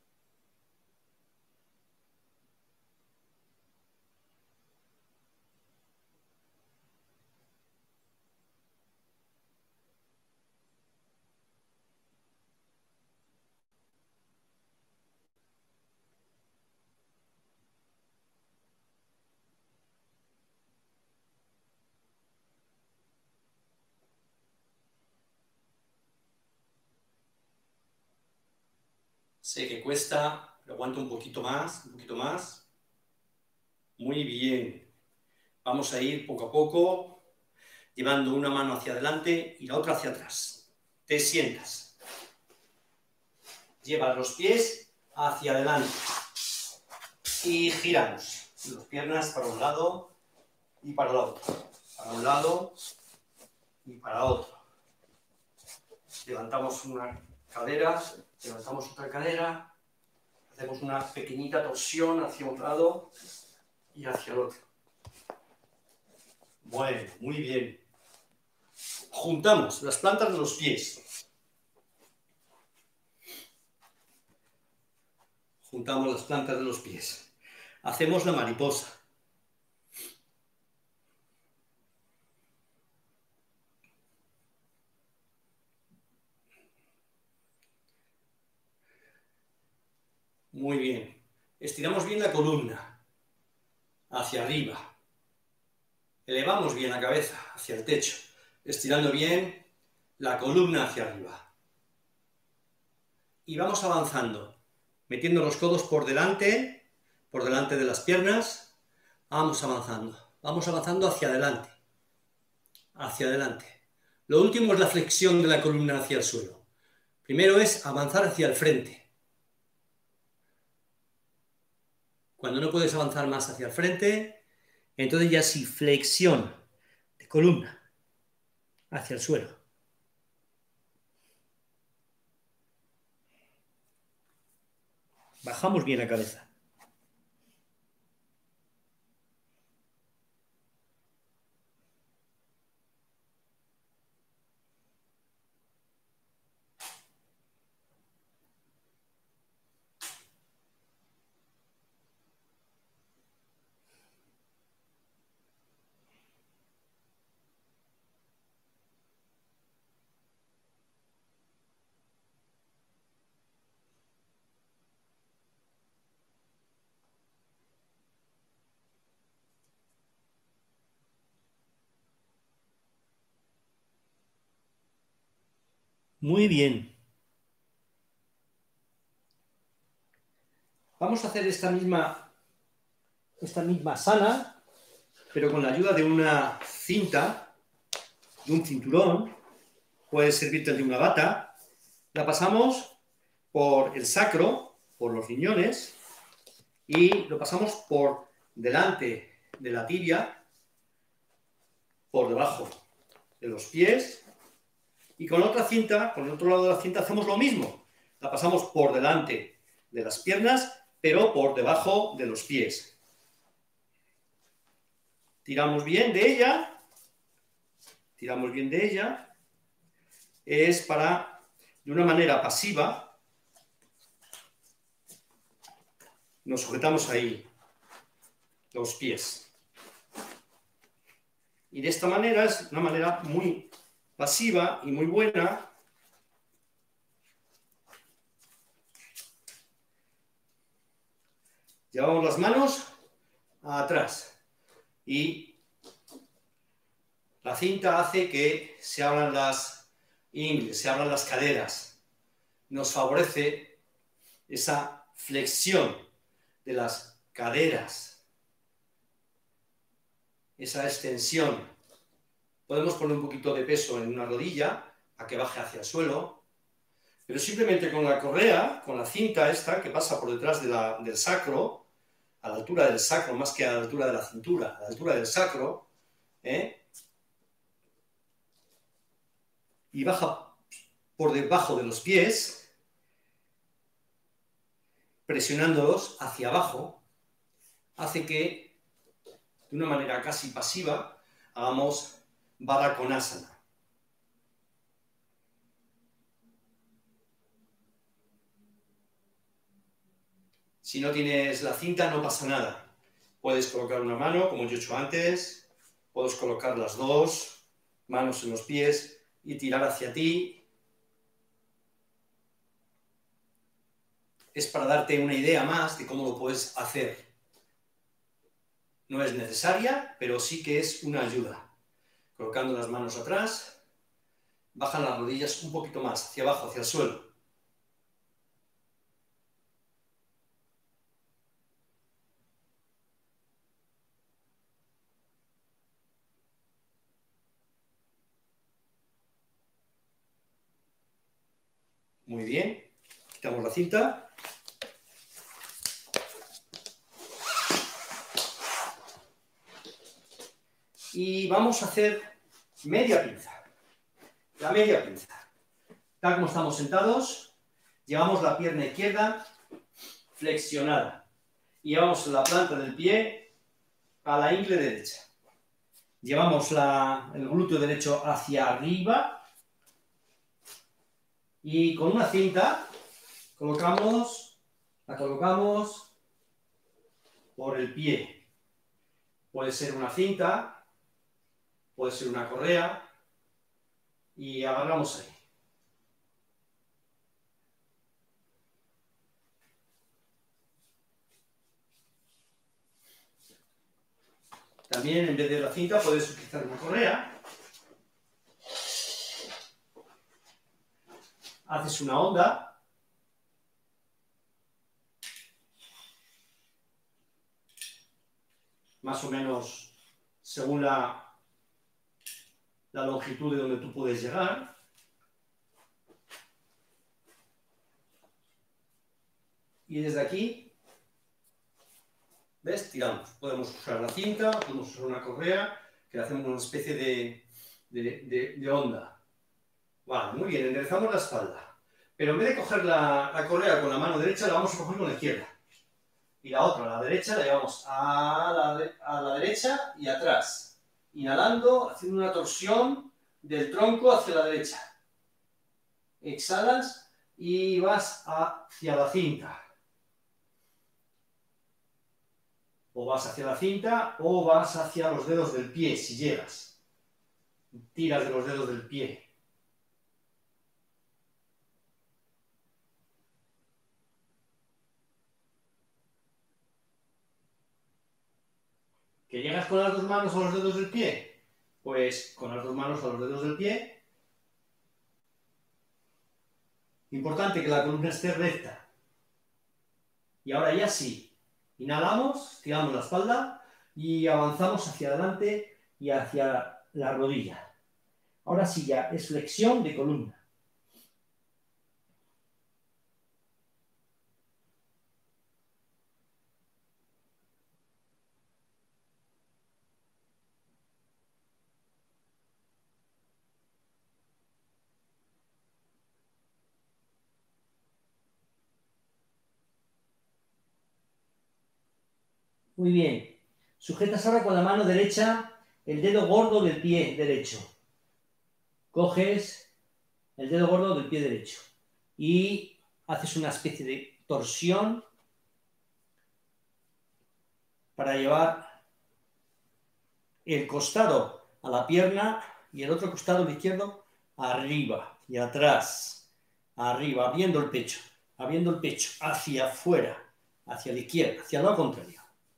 S1: Sé que cuesta, pero aguanta un poquito más, un poquito más. Muy bien. Vamos a ir poco a poco, llevando una mano hacia adelante y la otra hacia atrás. Te sientas. Lleva los pies hacia adelante. Y giramos. Las piernas para un lado y para la otra. Para un lado y para otro. Levantamos una cadera, levantamos otra cadera, hacemos una pequeñita torsión hacia un lado y hacia el otro. Bueno, muy bien. Juntamos las plantas de los pies. Juntamos las plantas de los pies. Hacemos la mariposa. Muy bien. Estiramos bien la columna hacia arriba. Elevamos bien la cabeza hacia el techo, estirando bien la columna hacia arriba. Y vamos avanzando, metiendo los codos por delante, por delante de las piernas. Vamos avanzando, vamos avanzando hacia adelante, hacia adelante. Lo último es la flexión de la columna hacia el suelo. Primero es avanzar hacia el frente. Cuando no puedes avanzar más hacia el frente, entonces ya sí, flexión de columna hacia el suelo. Bajamos bien la cabeza. Muy bien. Vamos a hacer esta misma, esta misma sana, pero con la ayuda de una cinta, de un cinturón, puede servirte de una bata. La pasamos por el sacro, por los riñones, y lo pasamos por delante de la tibia, por debajo de los pies, y con otra cinta, con el otro lado de la cinta, hacemos lo mismo. La pasamos por delante de las piernas, pero por debajo de los pies. Tiramos bien de ella, tiramos bien de ella, es para, de una manera pasiva, nos sujetamos ahí los pies. Y de esta manera, es una manera muy pasiva y muy buena. Llevamos las manos atrás y la cinta hace que se abran las ingles, se abran las caderas. Nos favorece esa flexión de las caderas, esa extensión. Podemos poner un poquito de peso en una rodilla a que baje hacia el suelo, pero simplemente con la correa, con la cinta esta que pasa por detrás de la, del sacro, a la altura del sacro, más que a la altura de la cintura, a la altura del sacro, ¿eh? Y baja por debajo de los pies, presionándolos hacia abajo, hace que, de una manera casi pasiva, hagamos Baddha Konasana. Si no tienes la cinta, no pasa nada. Puedes colocar una mano, como yo he hecho antes, puedes colocar las dos manos en los pies y tirar hacia ti. Es para darte una idea más de cómo lo puedes hacer. No es necesaria, pero sí que es una ayuda. Colocando las manos atrás, bajan las rodillas un poquito más, hacia abajo, hacia el suelo. Muy bien, quitamos la cinta. y vamos a hacer media pinza. La media pinza. Tal como estamos sentados, llevamos la pierna izquierda flexionada y llevamos la planta del pie a la ingle derecha. Llevamos la, el glúteo derecho hacia arriba y con una cinta colocamos, la colocamos por el pie. Puede ser una cinta, puede ser una correa y agarramos ahí. También en vez de la cinta puedes utilizar una correa. Haces una onda. Más o menos según la, la longitud de donde tú puedes llegar. Y desde aquí, ¿ves? Tiramos. Podemos usar la cinta, podemos usar una correa, que le hacemos una especie de, de, de, de onda. Vale, muy bien, enderezamos la espalda. Pero en vez de coger la, la correa con la mano derecha, la vamos a coger con la izquierda. Y la otra, la derecha, la llevamos a la, de, a la derecha y atrás. Inhalando, haciendo una torsión del tronco hacia la derecha. Exhalas y vas hacia la cinta. O vas hacia la cinta o vas hacia los dedos del pie, si llegas. Tiras de los dedos del pie. ¿Que llegas con las dos manos a los dedos del pie? Pues con las dos manos a los dedos del pie. Importante que la columna esté recta. Y ahora ya sí. Inhalamos, tiramos la espalda y avanzamos hacia adelante y hacia la rodilla. Ahora sí ya es flexión de columna. Muy bien. Sujetas ahora con la mano derecha el dedo gordo del pie derecho. Coges el dedo gordo del pie derecho y haces una especie de torsión para llevar el costado a la pierna y el otro costado, el izquierdo, arriba y atrás, arriba, abriendo el pecho, abriendo el pecho hacia afuera, hacia la izquierda, hacia el lado contrario.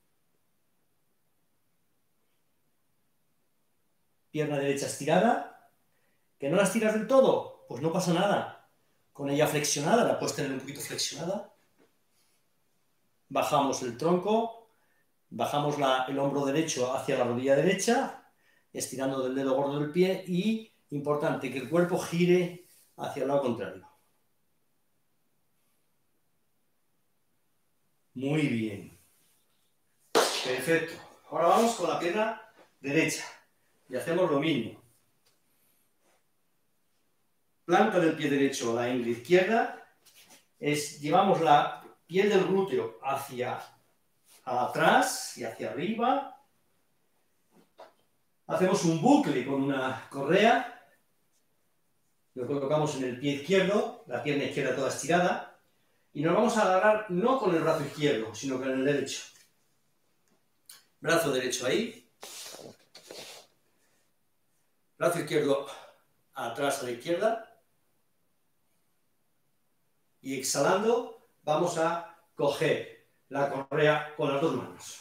S1: Pierna derecha estirada. ¿Que no la estiras del todo? Pues no pasa nada. Con ella flexionada, la puedes tener un poquito flexionada. Bajamos el tronco, bajamos la, el hombro derecho hacia la rodilla derecha, estirando del dedo gordo del pie y, importante, que el cuerpo gire hacia el lado contrario. Muy bien. Perfecto. Ahora vamos con la pierna derecha. Y hacemos lo mismo. Planta del pie derecho a la ingle izquierda. Es, llevamos la piel del glúteo hacia atrás y hacia arriba. Hacemos un bucle con una correa. Lo colocamos en el pie izquierdo, la pierna izquierda toda estirada. Y nos vamos a agarrar no con el brazo izquierdo, sino con el derecho. Brazo derecho ahí. Brazo izquierdo atrás a la izquierda. Y exhalando vamos a coger la correa con las dos manos.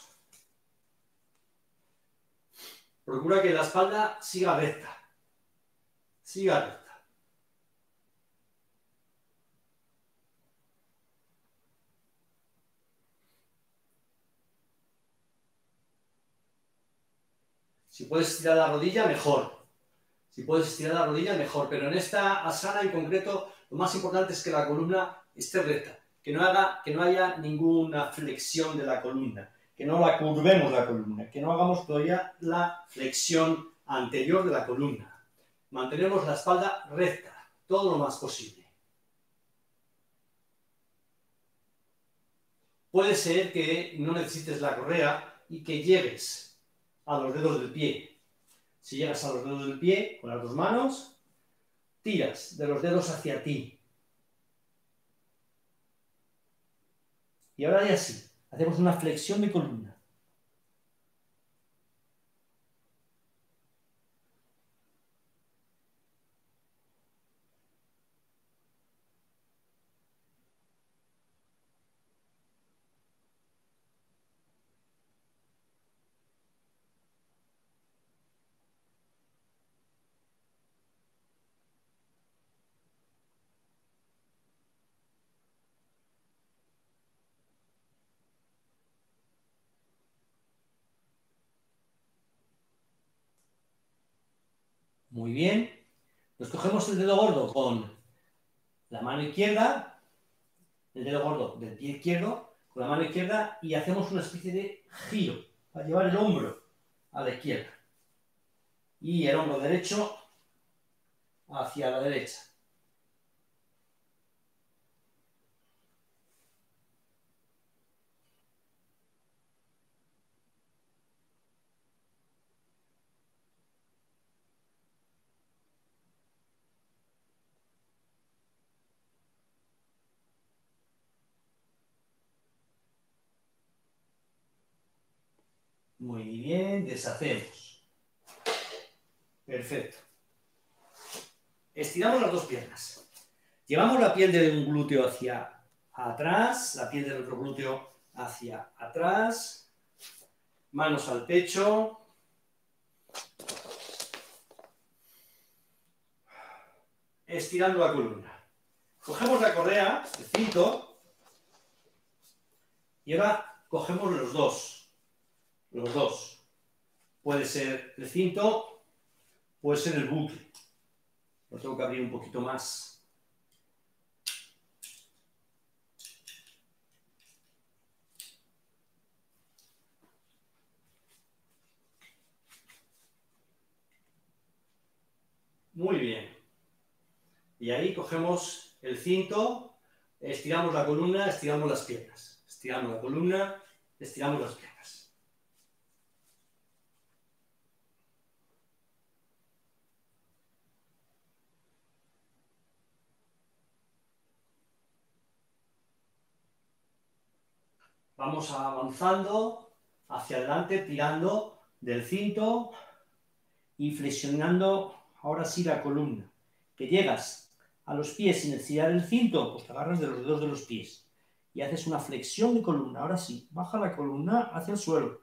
S1: Procura que la espalda siga recta. Siga recta. Si puedes estirar la rodilla, mejor. Si puedes estirar la rodilla, mejor. Pero en esta asana en concreto, lo más importante es que la columna esté recta. Que no, haga, que no haya ninguna flexión de la columna. que no la curvemos la columna, que no hagamos todavía la flexión anterior de la columna. Mantenemos la espalda recta, todo lo más posible. Puede ser que no necesites la correa y que llegues a los dedos del pie. Si llegas a los dedos del pie, con las dos manos, tiras de los dedos hacia ti. Y ahora ya sí, hacemos una flexión de columna. Muy bien. Nos cogemos el dedo gordo con la mano izquierda, el dedo gordo del pie izquierdo, con la mano izquierda y hacemos una especie de giro para llevar el hombro a la izquierda y el hombro derecho hacia la derecha. Muy bien, deshacemos. Perfecto. Estiramos las dos piernas. Llevamos la piel de un glúteo hacia atrás, la piel del otro glúteo hacia atrás, manos al pecho. Estirando la columna. Cogemos la correa, el cinto, y ahora cogemos los dos. Los dos. Puede ser el cinto, puede ser el bucle. Lo tengo que abrir un poquito más. Muy bien. Y ahí cogemos el cinto, estiramos la columna, estiramos las piernas. Estiramos la columna, estiramos las piernas. Vamos avanzando hacia adelante, tirando del cinto y flexionando ahora sí la columna. Que llegas a los pies sin estirar el cinto, pues te agarras de los dedos de los pies y haces una flexión de columna. Ahora sí, baja la columna hacia el suelo.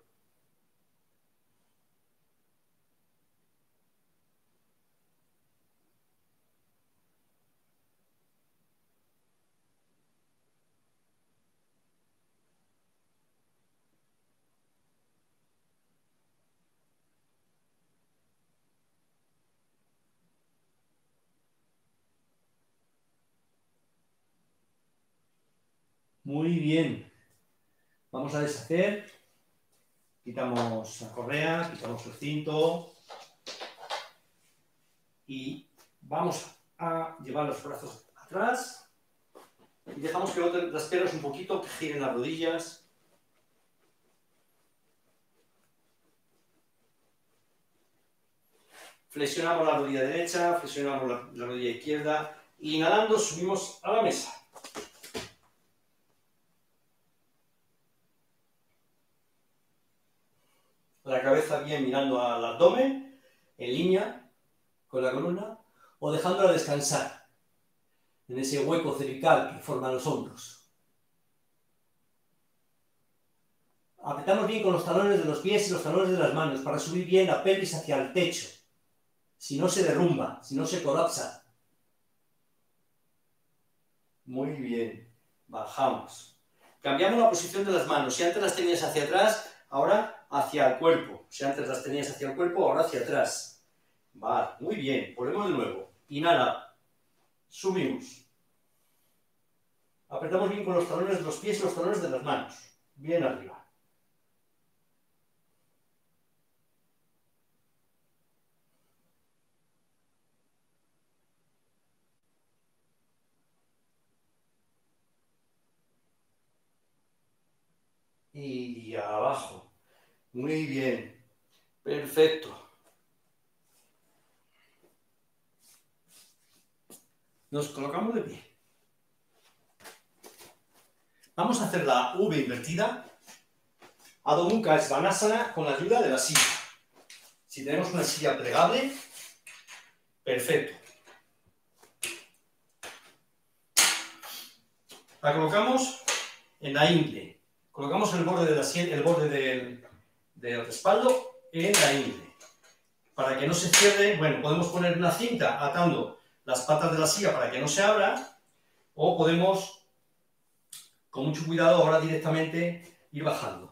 S1: Muy bien. Vamos a deshacer. Quitamos la correa, quitamos el cinto y vamos a llevar los brazos atrás y dejamos que boten las piernas un poquito, que giren las rodillas. Flexionamos la rodilla derecha, flexionamos la, la rodilla izquierda y inhalando subimos a la mesa. La cabeza bien mirando al abdomen, en línea con la columna, o dejándola descansar en ese hueco cervical que forman los hombros. Apretamos bien con los talones de los pies y los talones de las manos para subir bien la pelvis hacia el techo. Si no se derrumba, si no se colapsa. Muy bien. Bajamos. Cambiamos la posición de las manos. Si antes las tenías hacia atrás, ahora hacia el cuerpo. Si antes las tenías hacia el cuerpo, ahora hacia atrás. Vale, muy bien. Volvemos de nuevo. Inhala. Subimos. Apretamos bien con los talones de los pies y los talones de las manos. Bien arriba. abajo. Muy bien. Perfecto. Nos colocamos de pie. Vamos a hacer la V invertida, Adho Mukha Svanasana, con la ayuda de la silla. Si tenemos una silla plegable, perfecto. La colocamos en la ingle. Colocamos el borde, de la, el borde del, del respaldo en la ingle. Para que no se cierre, bueno, podemos poner una cinta atando las patas de la silla para que no se abra, o podemos, con mucho cuidado, ahora directamente ir bajando.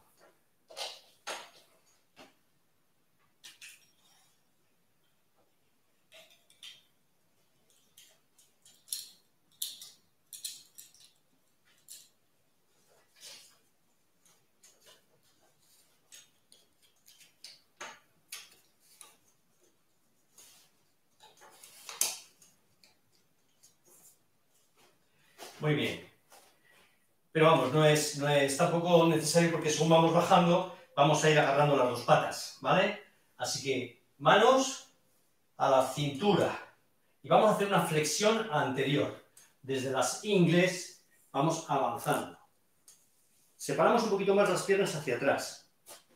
S1: Muy bien. Pero vamos, no es, no es tampoco necesario porque según vamos bajando, vamos a ir agarrando las dos patas, ¿vale? Así que manos a la cintura. Y vamos a hacer una flexión anterior. Desde las ingles vamos avanzando. Separamos un poquito más las piernas hacia atrás.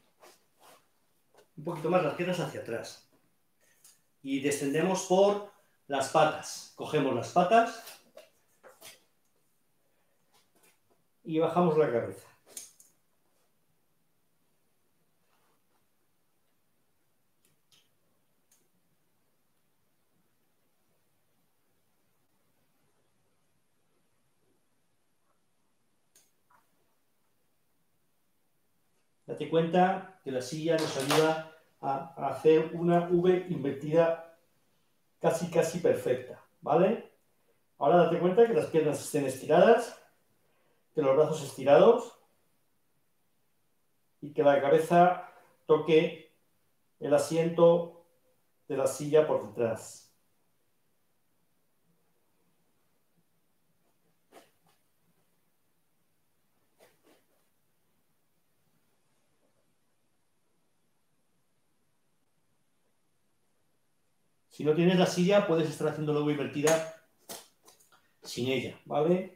S1: Un poquito más las piernas hacia atrás. Y descendemos por las patas. Cogemos las patas y bajamos la cabeza. Date cuenta que la silla nos ayuda a hacer una V invertida casi casi perfecta, ¿vale? Ahora date cuenta que las piernas estén estiradas, que los brazos estirados y que la cabeza toque el asiento de la silla por detrás. Si no tienes la silla, puedes estar haciendo la V invertida sin ella, ¿vale?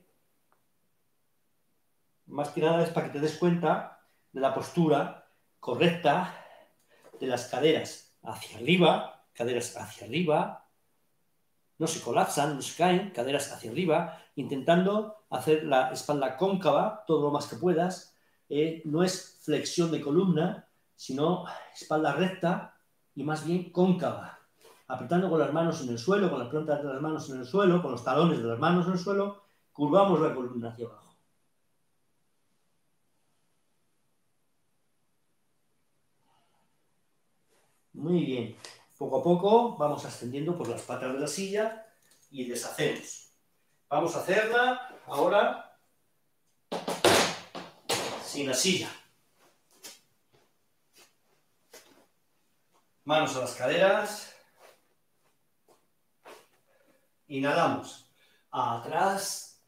S1: Más que nada es para que te des cuenta de la postura correcta de las caderas hacia arriba, caderas hacia arriba, no se colapsan, no se caen, caderas hacia arriba, intentando hacer la espalda cóncava todo lo más que puedas. Eh, no es flexión de columna, sino espalda recta y más bien cóncava. Apretando con las manos en el suelo, con las plantas de las manos en el suelo, con los talones de las manos en el suelo, curvamos la columna hacia abajo. Muy bien. Poco a poco vamos ascendiendo por las patas de la silla y deshacemos. Vamos a hacerla ahora sin la silla. Manos a las caderas. Inhalamos. Atrás.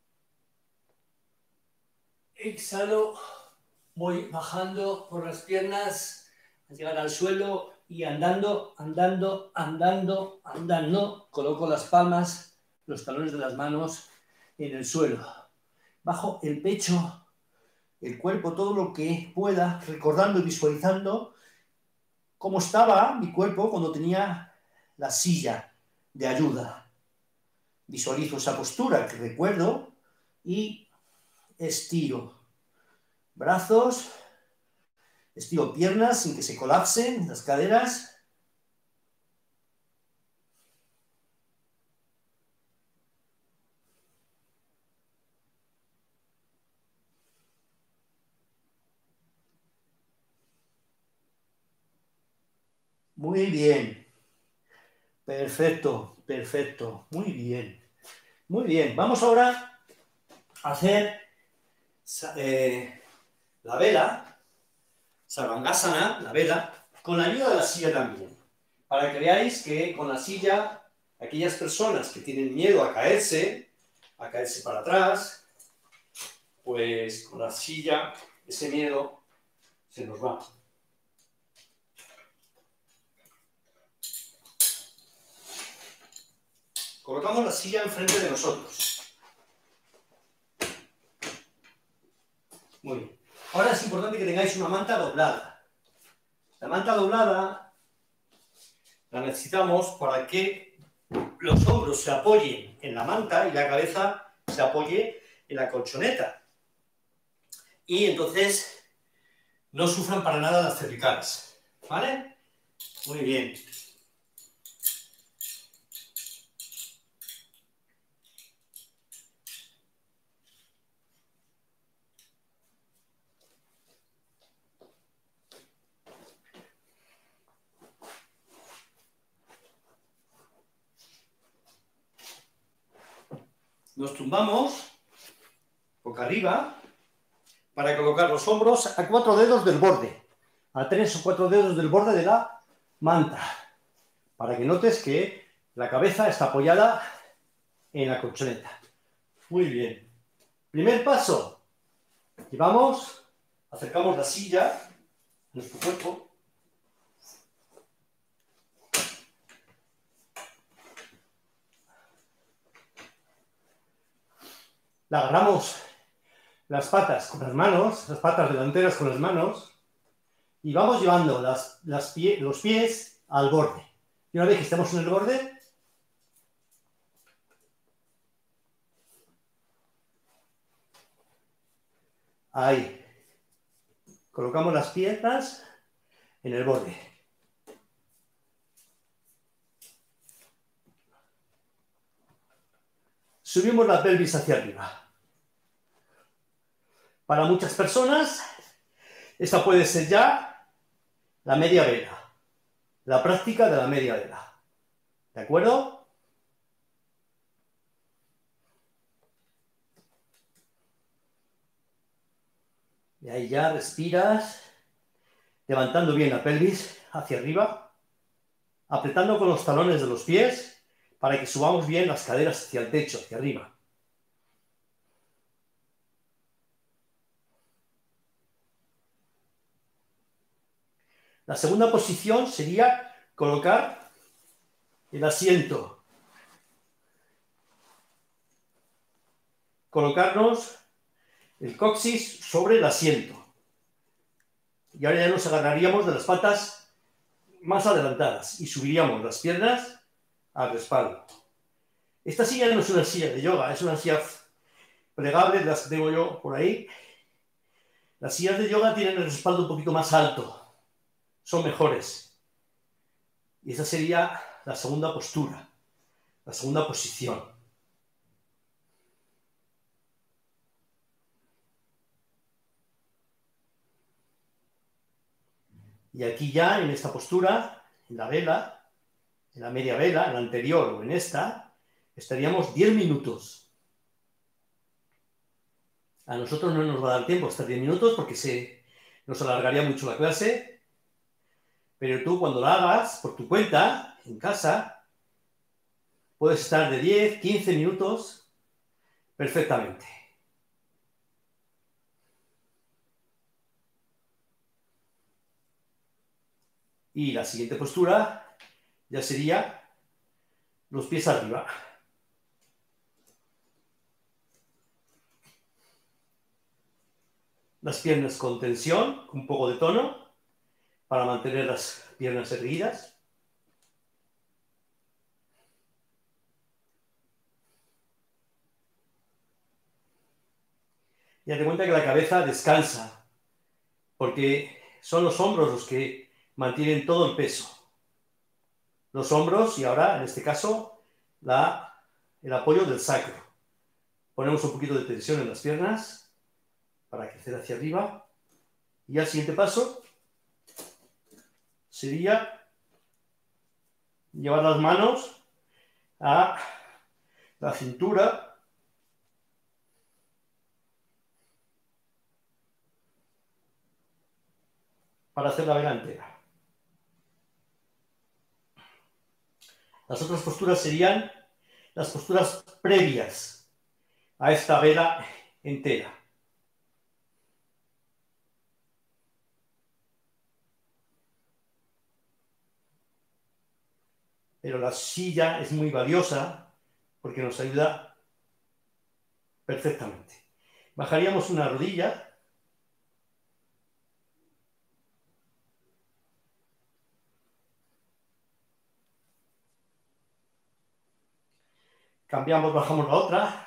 S1: Exhalo. Voy bajando por las piernas a llegar al suelo y andando, andando, andando, andando. Coloco las palmas, los talones de las manos en el suelo. Bajo el pecho, el cuerpo, todo lo que pueda, recordando y visualizando cómo estaba mi cuerpo cuando tenía la silla de ayuda. Visualizo esa postura que recuerdo y estiro brazos, estiro piernas sin que se colapsen las caderas. Muy bien. Perfecto, perfecto. Muy bien. Muy bien. Vamos ahora a hacer eh, la vela, Sarvangasana, la vela, con la ayuda de la silla también. Para que veáis que con la silla, aquellas personas que tienen miedo a caerse, a caerse para atrás, pues con la silla, ese miedo Se nos va. Colocamos la silla enfrente de nosotros. Muy bien. Ahora es importante que tengáis una manta doblada. La manta doblada la necesitamos para que los hombros se apoyen en la manta y la cabeza se apoye en la colchoneta. Y entonces no sufran para nada las cervicales. ¿Vale? Muy bien. Nos tumbamos boca arriba para colocar los hombros a cuatro dedos del borde, a tres o cuatro dedos del borde de la manta, para que notes que la cabeza está apoyada en la colchoneta. Muy bien. Primer paso. Llevamos, acercamos la silla a nuestro cuerpo. La agarramos las patas con las manos, las patas delanteras con las manos, y vamos llevando las, las pie, los pies al borde. Y una vez que estemos en el borde, ahí, colocamos las piernas en el borde. Subimos la pelvis hacia arriba. Para muchas personas, esta puede ser ya la media vela, la práctica de la media vela. ¿De acuerdo? Y ahí ya respiras, levantando bien la pelvis hacia arriba, apretando con los talones de los pies para que subamos bien las caderas hacia el techo, hacia arriba. La segunda posición sería colocar el asiento. Colocarnos el coxis sobre el asiento. Y ahora ya nos agarraríamos de las patas más adelantadas y subiríamos las piernas al respaldo. Esta silla no es una silla de yoga, es una silla plegable, las que tengo yo por ahí. Las sillas de yoga tienen el respaldo un poquito más alto. Son mejores. Y esa sería la segunda postura, la segunda posición. Y aquí ya, en esta postura, en la vela, en la media vela, en la anterior o en esta, estaríamos diez minutos. A nosotros no nos va a dar tiempo estar diez minutos porque se nos alargaría mucho la clase. Pero tú cuando la hagas por tu cuenta, en casa, puedes estar de diez, quince minutos perfectamente. Y la siguiente postura ya sería los pies arriba. Las piernas con tensión, con un poco de tono, para mantener las piernas erguidas. Y date cuenta que la cabeza descansa, porque son los hombros los que mantienen todo el peso. Los hombros y ahora, en este caso, la, el apoyo del sacro. Ponemos un poquito de tensión en las piernas para crecer hacia arriba. Y al siguiente paso sería llevar las manos a la cintura para hacer la vela entera. Las otras posturas serían las posturas previas a esta vela entera. pero la silla es muy valiosa porque nos ayuda perfectamente. Bajaríamos una rodilla. Cambiamos, bajamos la otra.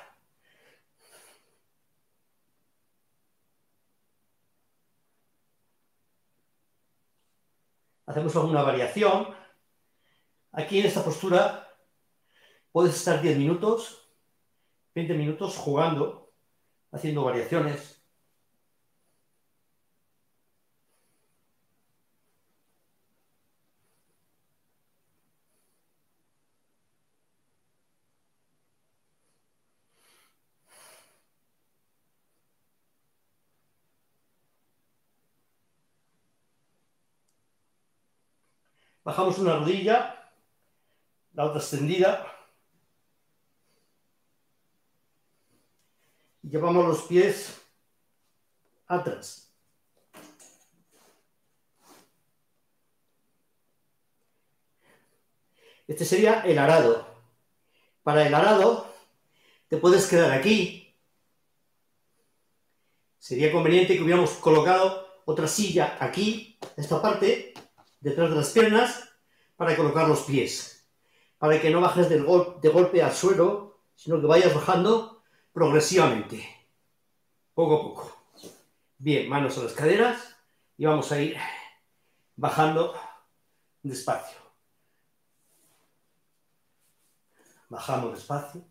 S1: Hacemos alguna variación. Aquí en esta postura puedes estar diez minutos, veinte minutos jugando, haciendo variaciones. Bajamos una rodilla, la otra extendida. Y llevamos los pies atrás. Este sería el arado. Para el arado te puedes quedar aquí. Sería conveniente que hubiéramos colocado otra silla aquí, esta parte, detrás de las piernas, para colocar los pies. Para que no bajes del gol- de golpe al suelo, sino que vayas bajando progresivamente, poco a poco. Bien, manos a las caderas y vamos a ir bajando despacio. Bajamos despacio.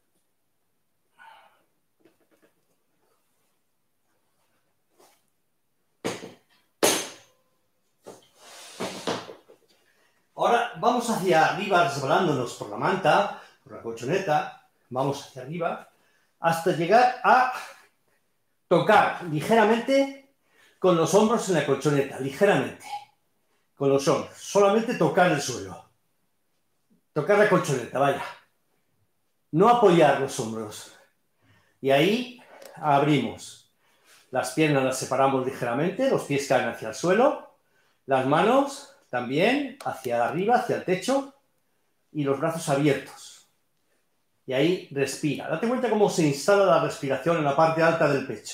S1: Ahora vamos hacia arriba, resbalándonos por la manta, por la colchoneta. Vamos hacia arriba hasta llegar a tocar ligeramente con los hombros en la colchoneta, ligeramente, con los hombros, solamente tocar el suelo, tocar la colchoneta, vaya, no apoyar los hombros. Y ahí abrimos, las piernas las separamos ligeramente, los pies caen hacia el suelo, las manos también hacia arriba, hacia el techo, y los brazos abiertos. Y ahí respira. Date cuenta cómo se instala la respiración en la parte alta del pecho.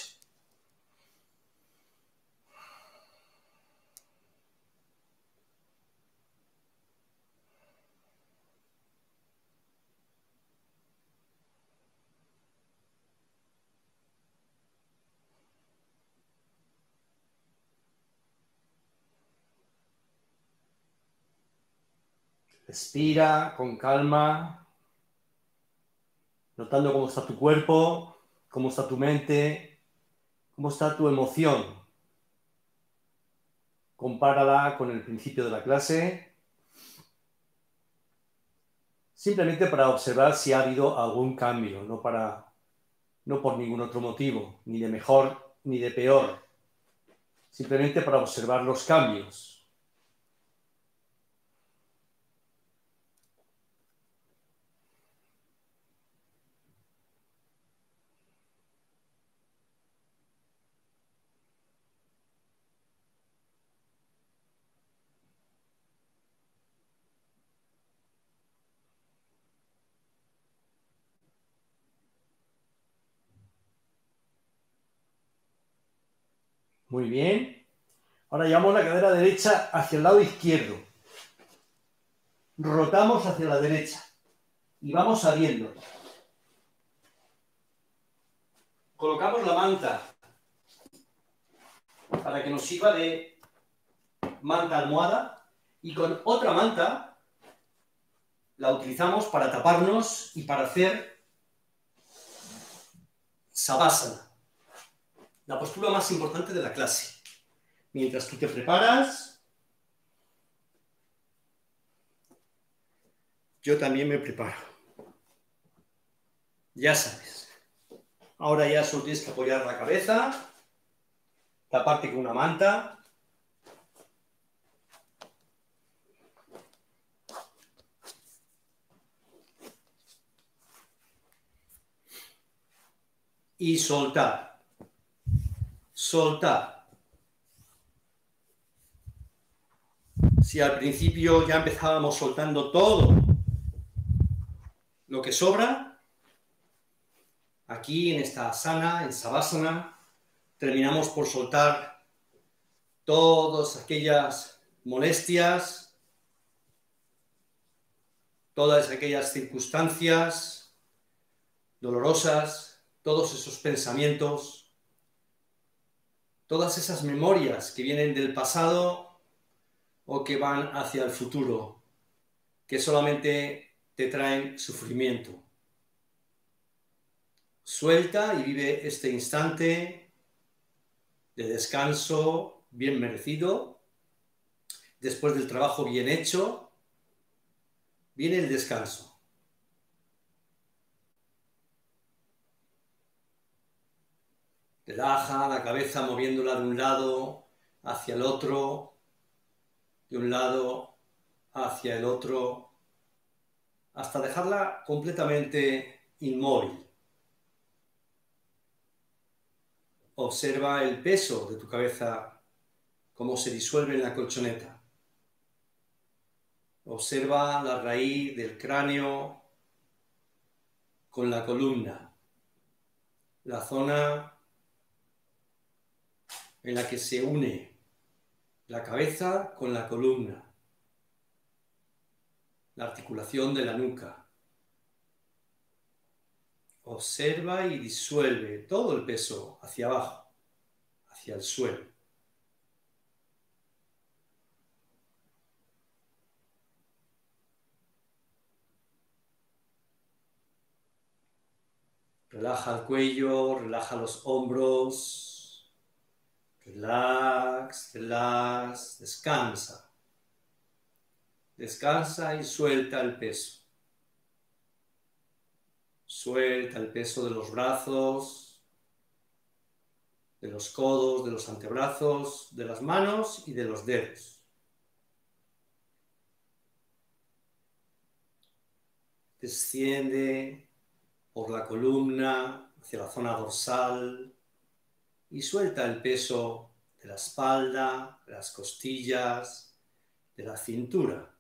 S1: Respira con calma, notando cómo está tu cuerpo, cómo está tu mente, cómo está tu emoción. Compárala con el principio de la clase, simplemente para observar si ha habido algún cambio, no, para, no por ningún otro motivo, ni de mejor ni de peor, simplemente para observar los cambios. Muy bien. Ahora llevamos la cadera derecha hacia el lado izquierdo. Rotamos hacia la derecha y vamos abriendo. Colocamos la manta para que nos sirva de manta almohada y con otra manta la utilizamos para taparnos y para hacer Savasana, la postura más importante de la clase. Mientras tú te preparas, yo también me preparo. Ya sabes. Ahora ya solo tienes que apoyar la cabeza, taparte con una manta. Y soltar. Soltar. Si al principio ya empezábamos soltando todo lo que sobra, aquí en esta asana, en Savasana, terminamos por soltar todas aquellas molestias, todas aquellas circunstancias dolorosas, todos esos pensamientos, todas esas memorias que vienen del pasado o que van hacia el futuro, que solamente te traen sufrimiento. Suelta y vive este instante de descanso bien merecido. Después del trabajo bien hecho, viene el descanso. Relaja la cabeza moviéndola de un lado hacia el otro, de un lado hacia el otro, hasta dejarla completamente inmóvil. Observa el peso de tu cabeza, cómo se disuelve en la colchoneta. Observa la raíz del cráneo con la columna, la zona en la que se une la cabeza con la columna, la articulación de la nuca. Observa y disuelve todo el peso hacia abajo, hacia el suelo. Relaja el cuello, relaja los hombros. Relax, relax, descansa. Descansa y suelta el peso. Suelta el peso de los brazos, de los codos, de los antebrazos, de las manos y de los dedos. Desciende por la columna hacia la zona dorsal y suelta el peso de la espalda, de las costillas, de la cintura.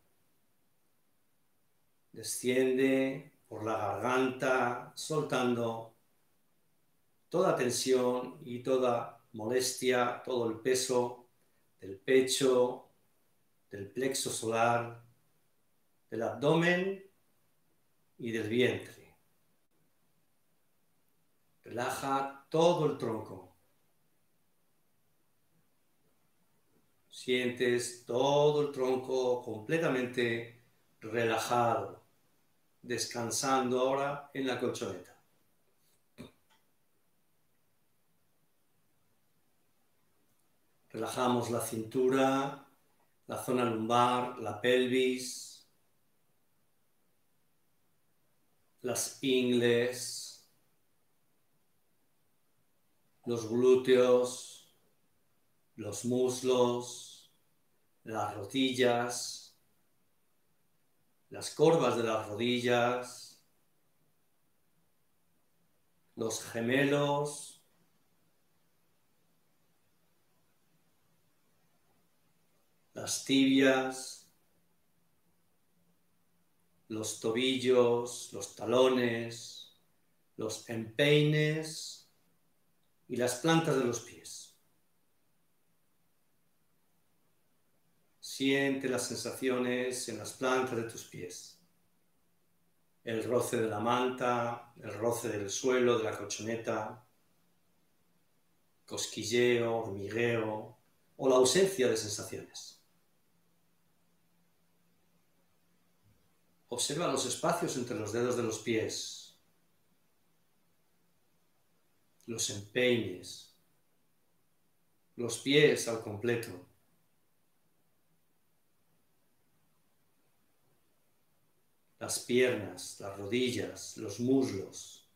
S1: Desciende por la garganta, soltando toda tensión y toda molestia, todo el peso del pecho, del plexo solar, del abdomen y del vientre. Relaja todo el tronco. Sientes todo el tronco completamente relajado, descansando ahora en la colchoneta. Relajamos la cintura, la zona lumbar, la pelvis, las ingles, los glúteos, los muslos, las rodillas, las corvas de las rodillas, los gemelos, las tibias, los tobillos, los talones, los empeines y las plantas de los pies. Siente las sensaciones en las plantas de tus pies. El roce de la manta, el roce del suelo, de la colchoneta, cosquilleo, hormigueo o la ausencia de sensaciones. Observa los espacios entre los dedos de los pies, los empeines, los pies al completo. Las piernas, las rodillas, los muslos,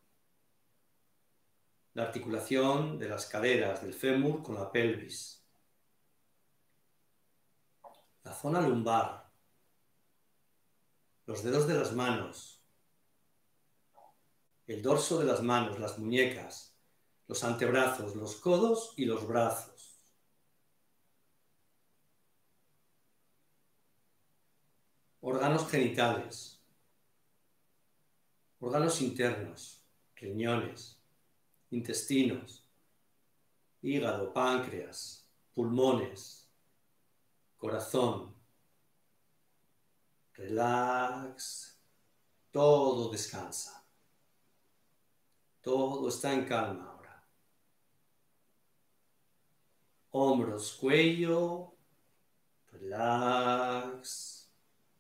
S1: la articulación de las caderas, del fémur con la pelvis, la zona lumbar, los dedos de las manos, el dorso de las manos, las muñecas, los antebrazos, los codos y los brazos. órganos genitales, órganos internos, riñones, intestinos, hígado, páncreas, pulmones, corazón. Relax, todo descansa, todo está en calma ahora. Hombros, cuello, relax.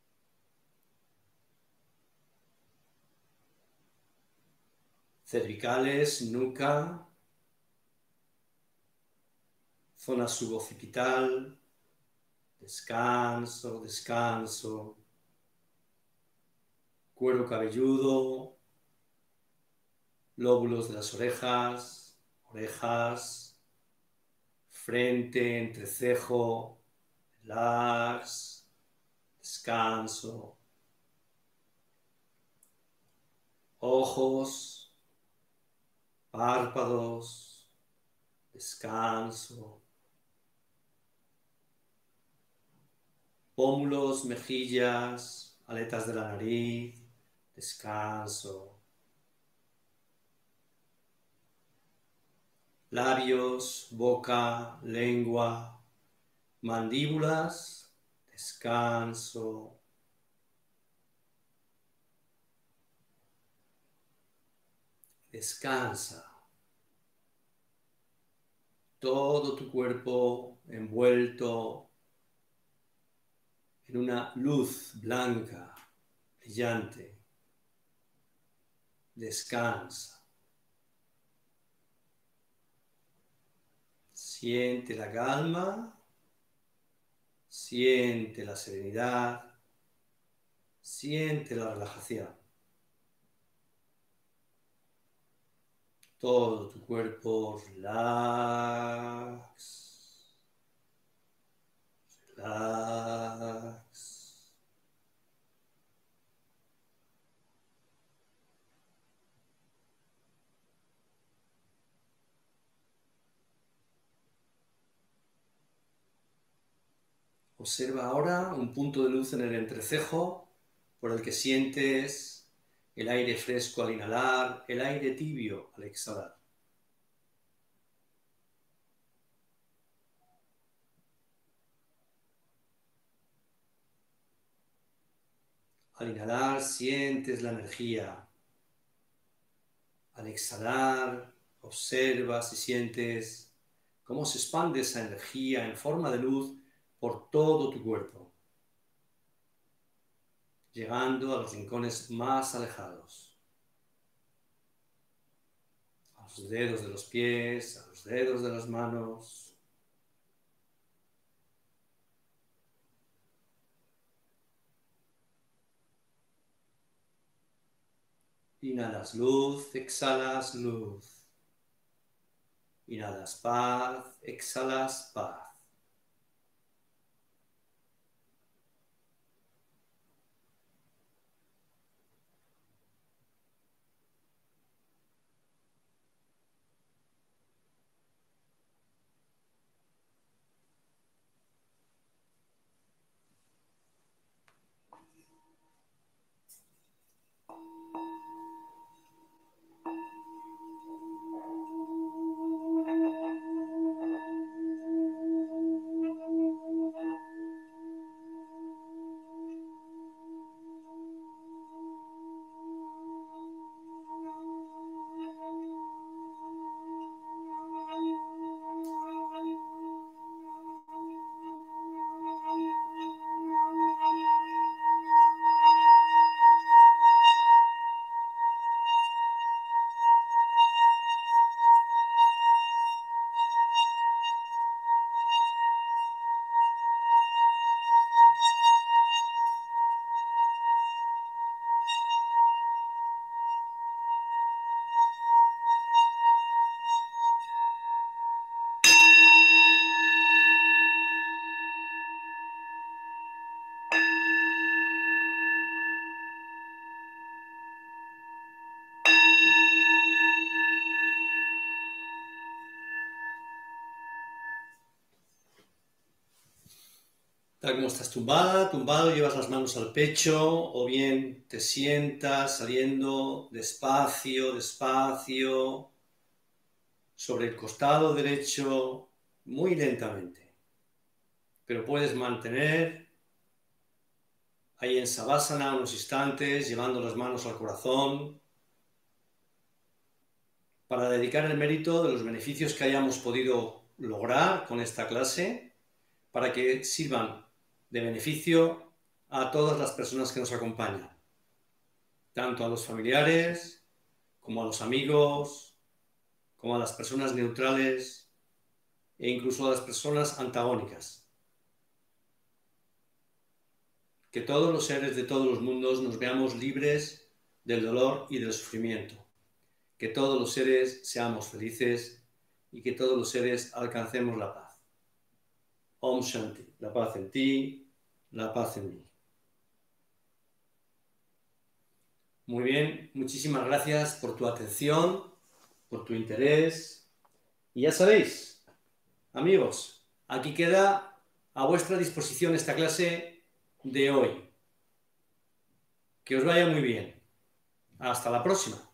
S1: Cervicales, nuca, zona suboccipital, descanso, descanso. Cuero cabelludo, lóbulos de las orejas, orejas, frente, entrecejo, relax, descanso. Ojos, párpados, descanso. Pómulos, mejillas, aletas de la nariz, descanso. Labios, boca, lengua, mandíbulas, descanso. Descansa. Todo tu cuerpo envuelto en una luz blanca, brillante. Descansa. Siente la calma, siente la serenidad, siente la relajación. Todo tu cuerpo relax, relax. Observa ahora un punto de luz en el entrecejo por el que sientes el aire fresco al inhalar, el aire tibio al exhalar. Al inhalar sientes la energía. Al exhalar observas y sientes cómo se expande esa energía en forma de luz por todo tu cuerpo, llegando a los rincones más alejados, a los dedos de los pies, a los dedos de las manos. Inhalas luz, exhalas luz. Inhalas paz, exhalas paz. Tal como estás tumbada, tumbado, llevas las manos al pecho o bien te sientas saliendo despacio, despacio, sobre el costado derecho, muy lentamente. Pero puedes mantener ahí en Savasana unos instantes, llevando las manos al corazón, para dedicar el mérito de los beneficios que hayamos podido lograr con esta clase, para que sirvan de beneficio a todas las personas que nos acompañan, tanto a los familiares, como a los amigos, como a las personas neutrales e incluso a las personas antagónicas. Que todos los seres de todos los mundos nos veamos libres del dolor y del sufrimiento. Que todos los seres seamos felices y que todos los seres alcancemos la paz. Om Shanti, la paz en ti, la paz en mí. Muy bien, muchísimas gracias por tu atención, por tu interés. Y ya sabéis, amigos, aquí queda a vuestra disposición esta clase de hoy. Que os vaya muy bien. Hasta la próxima.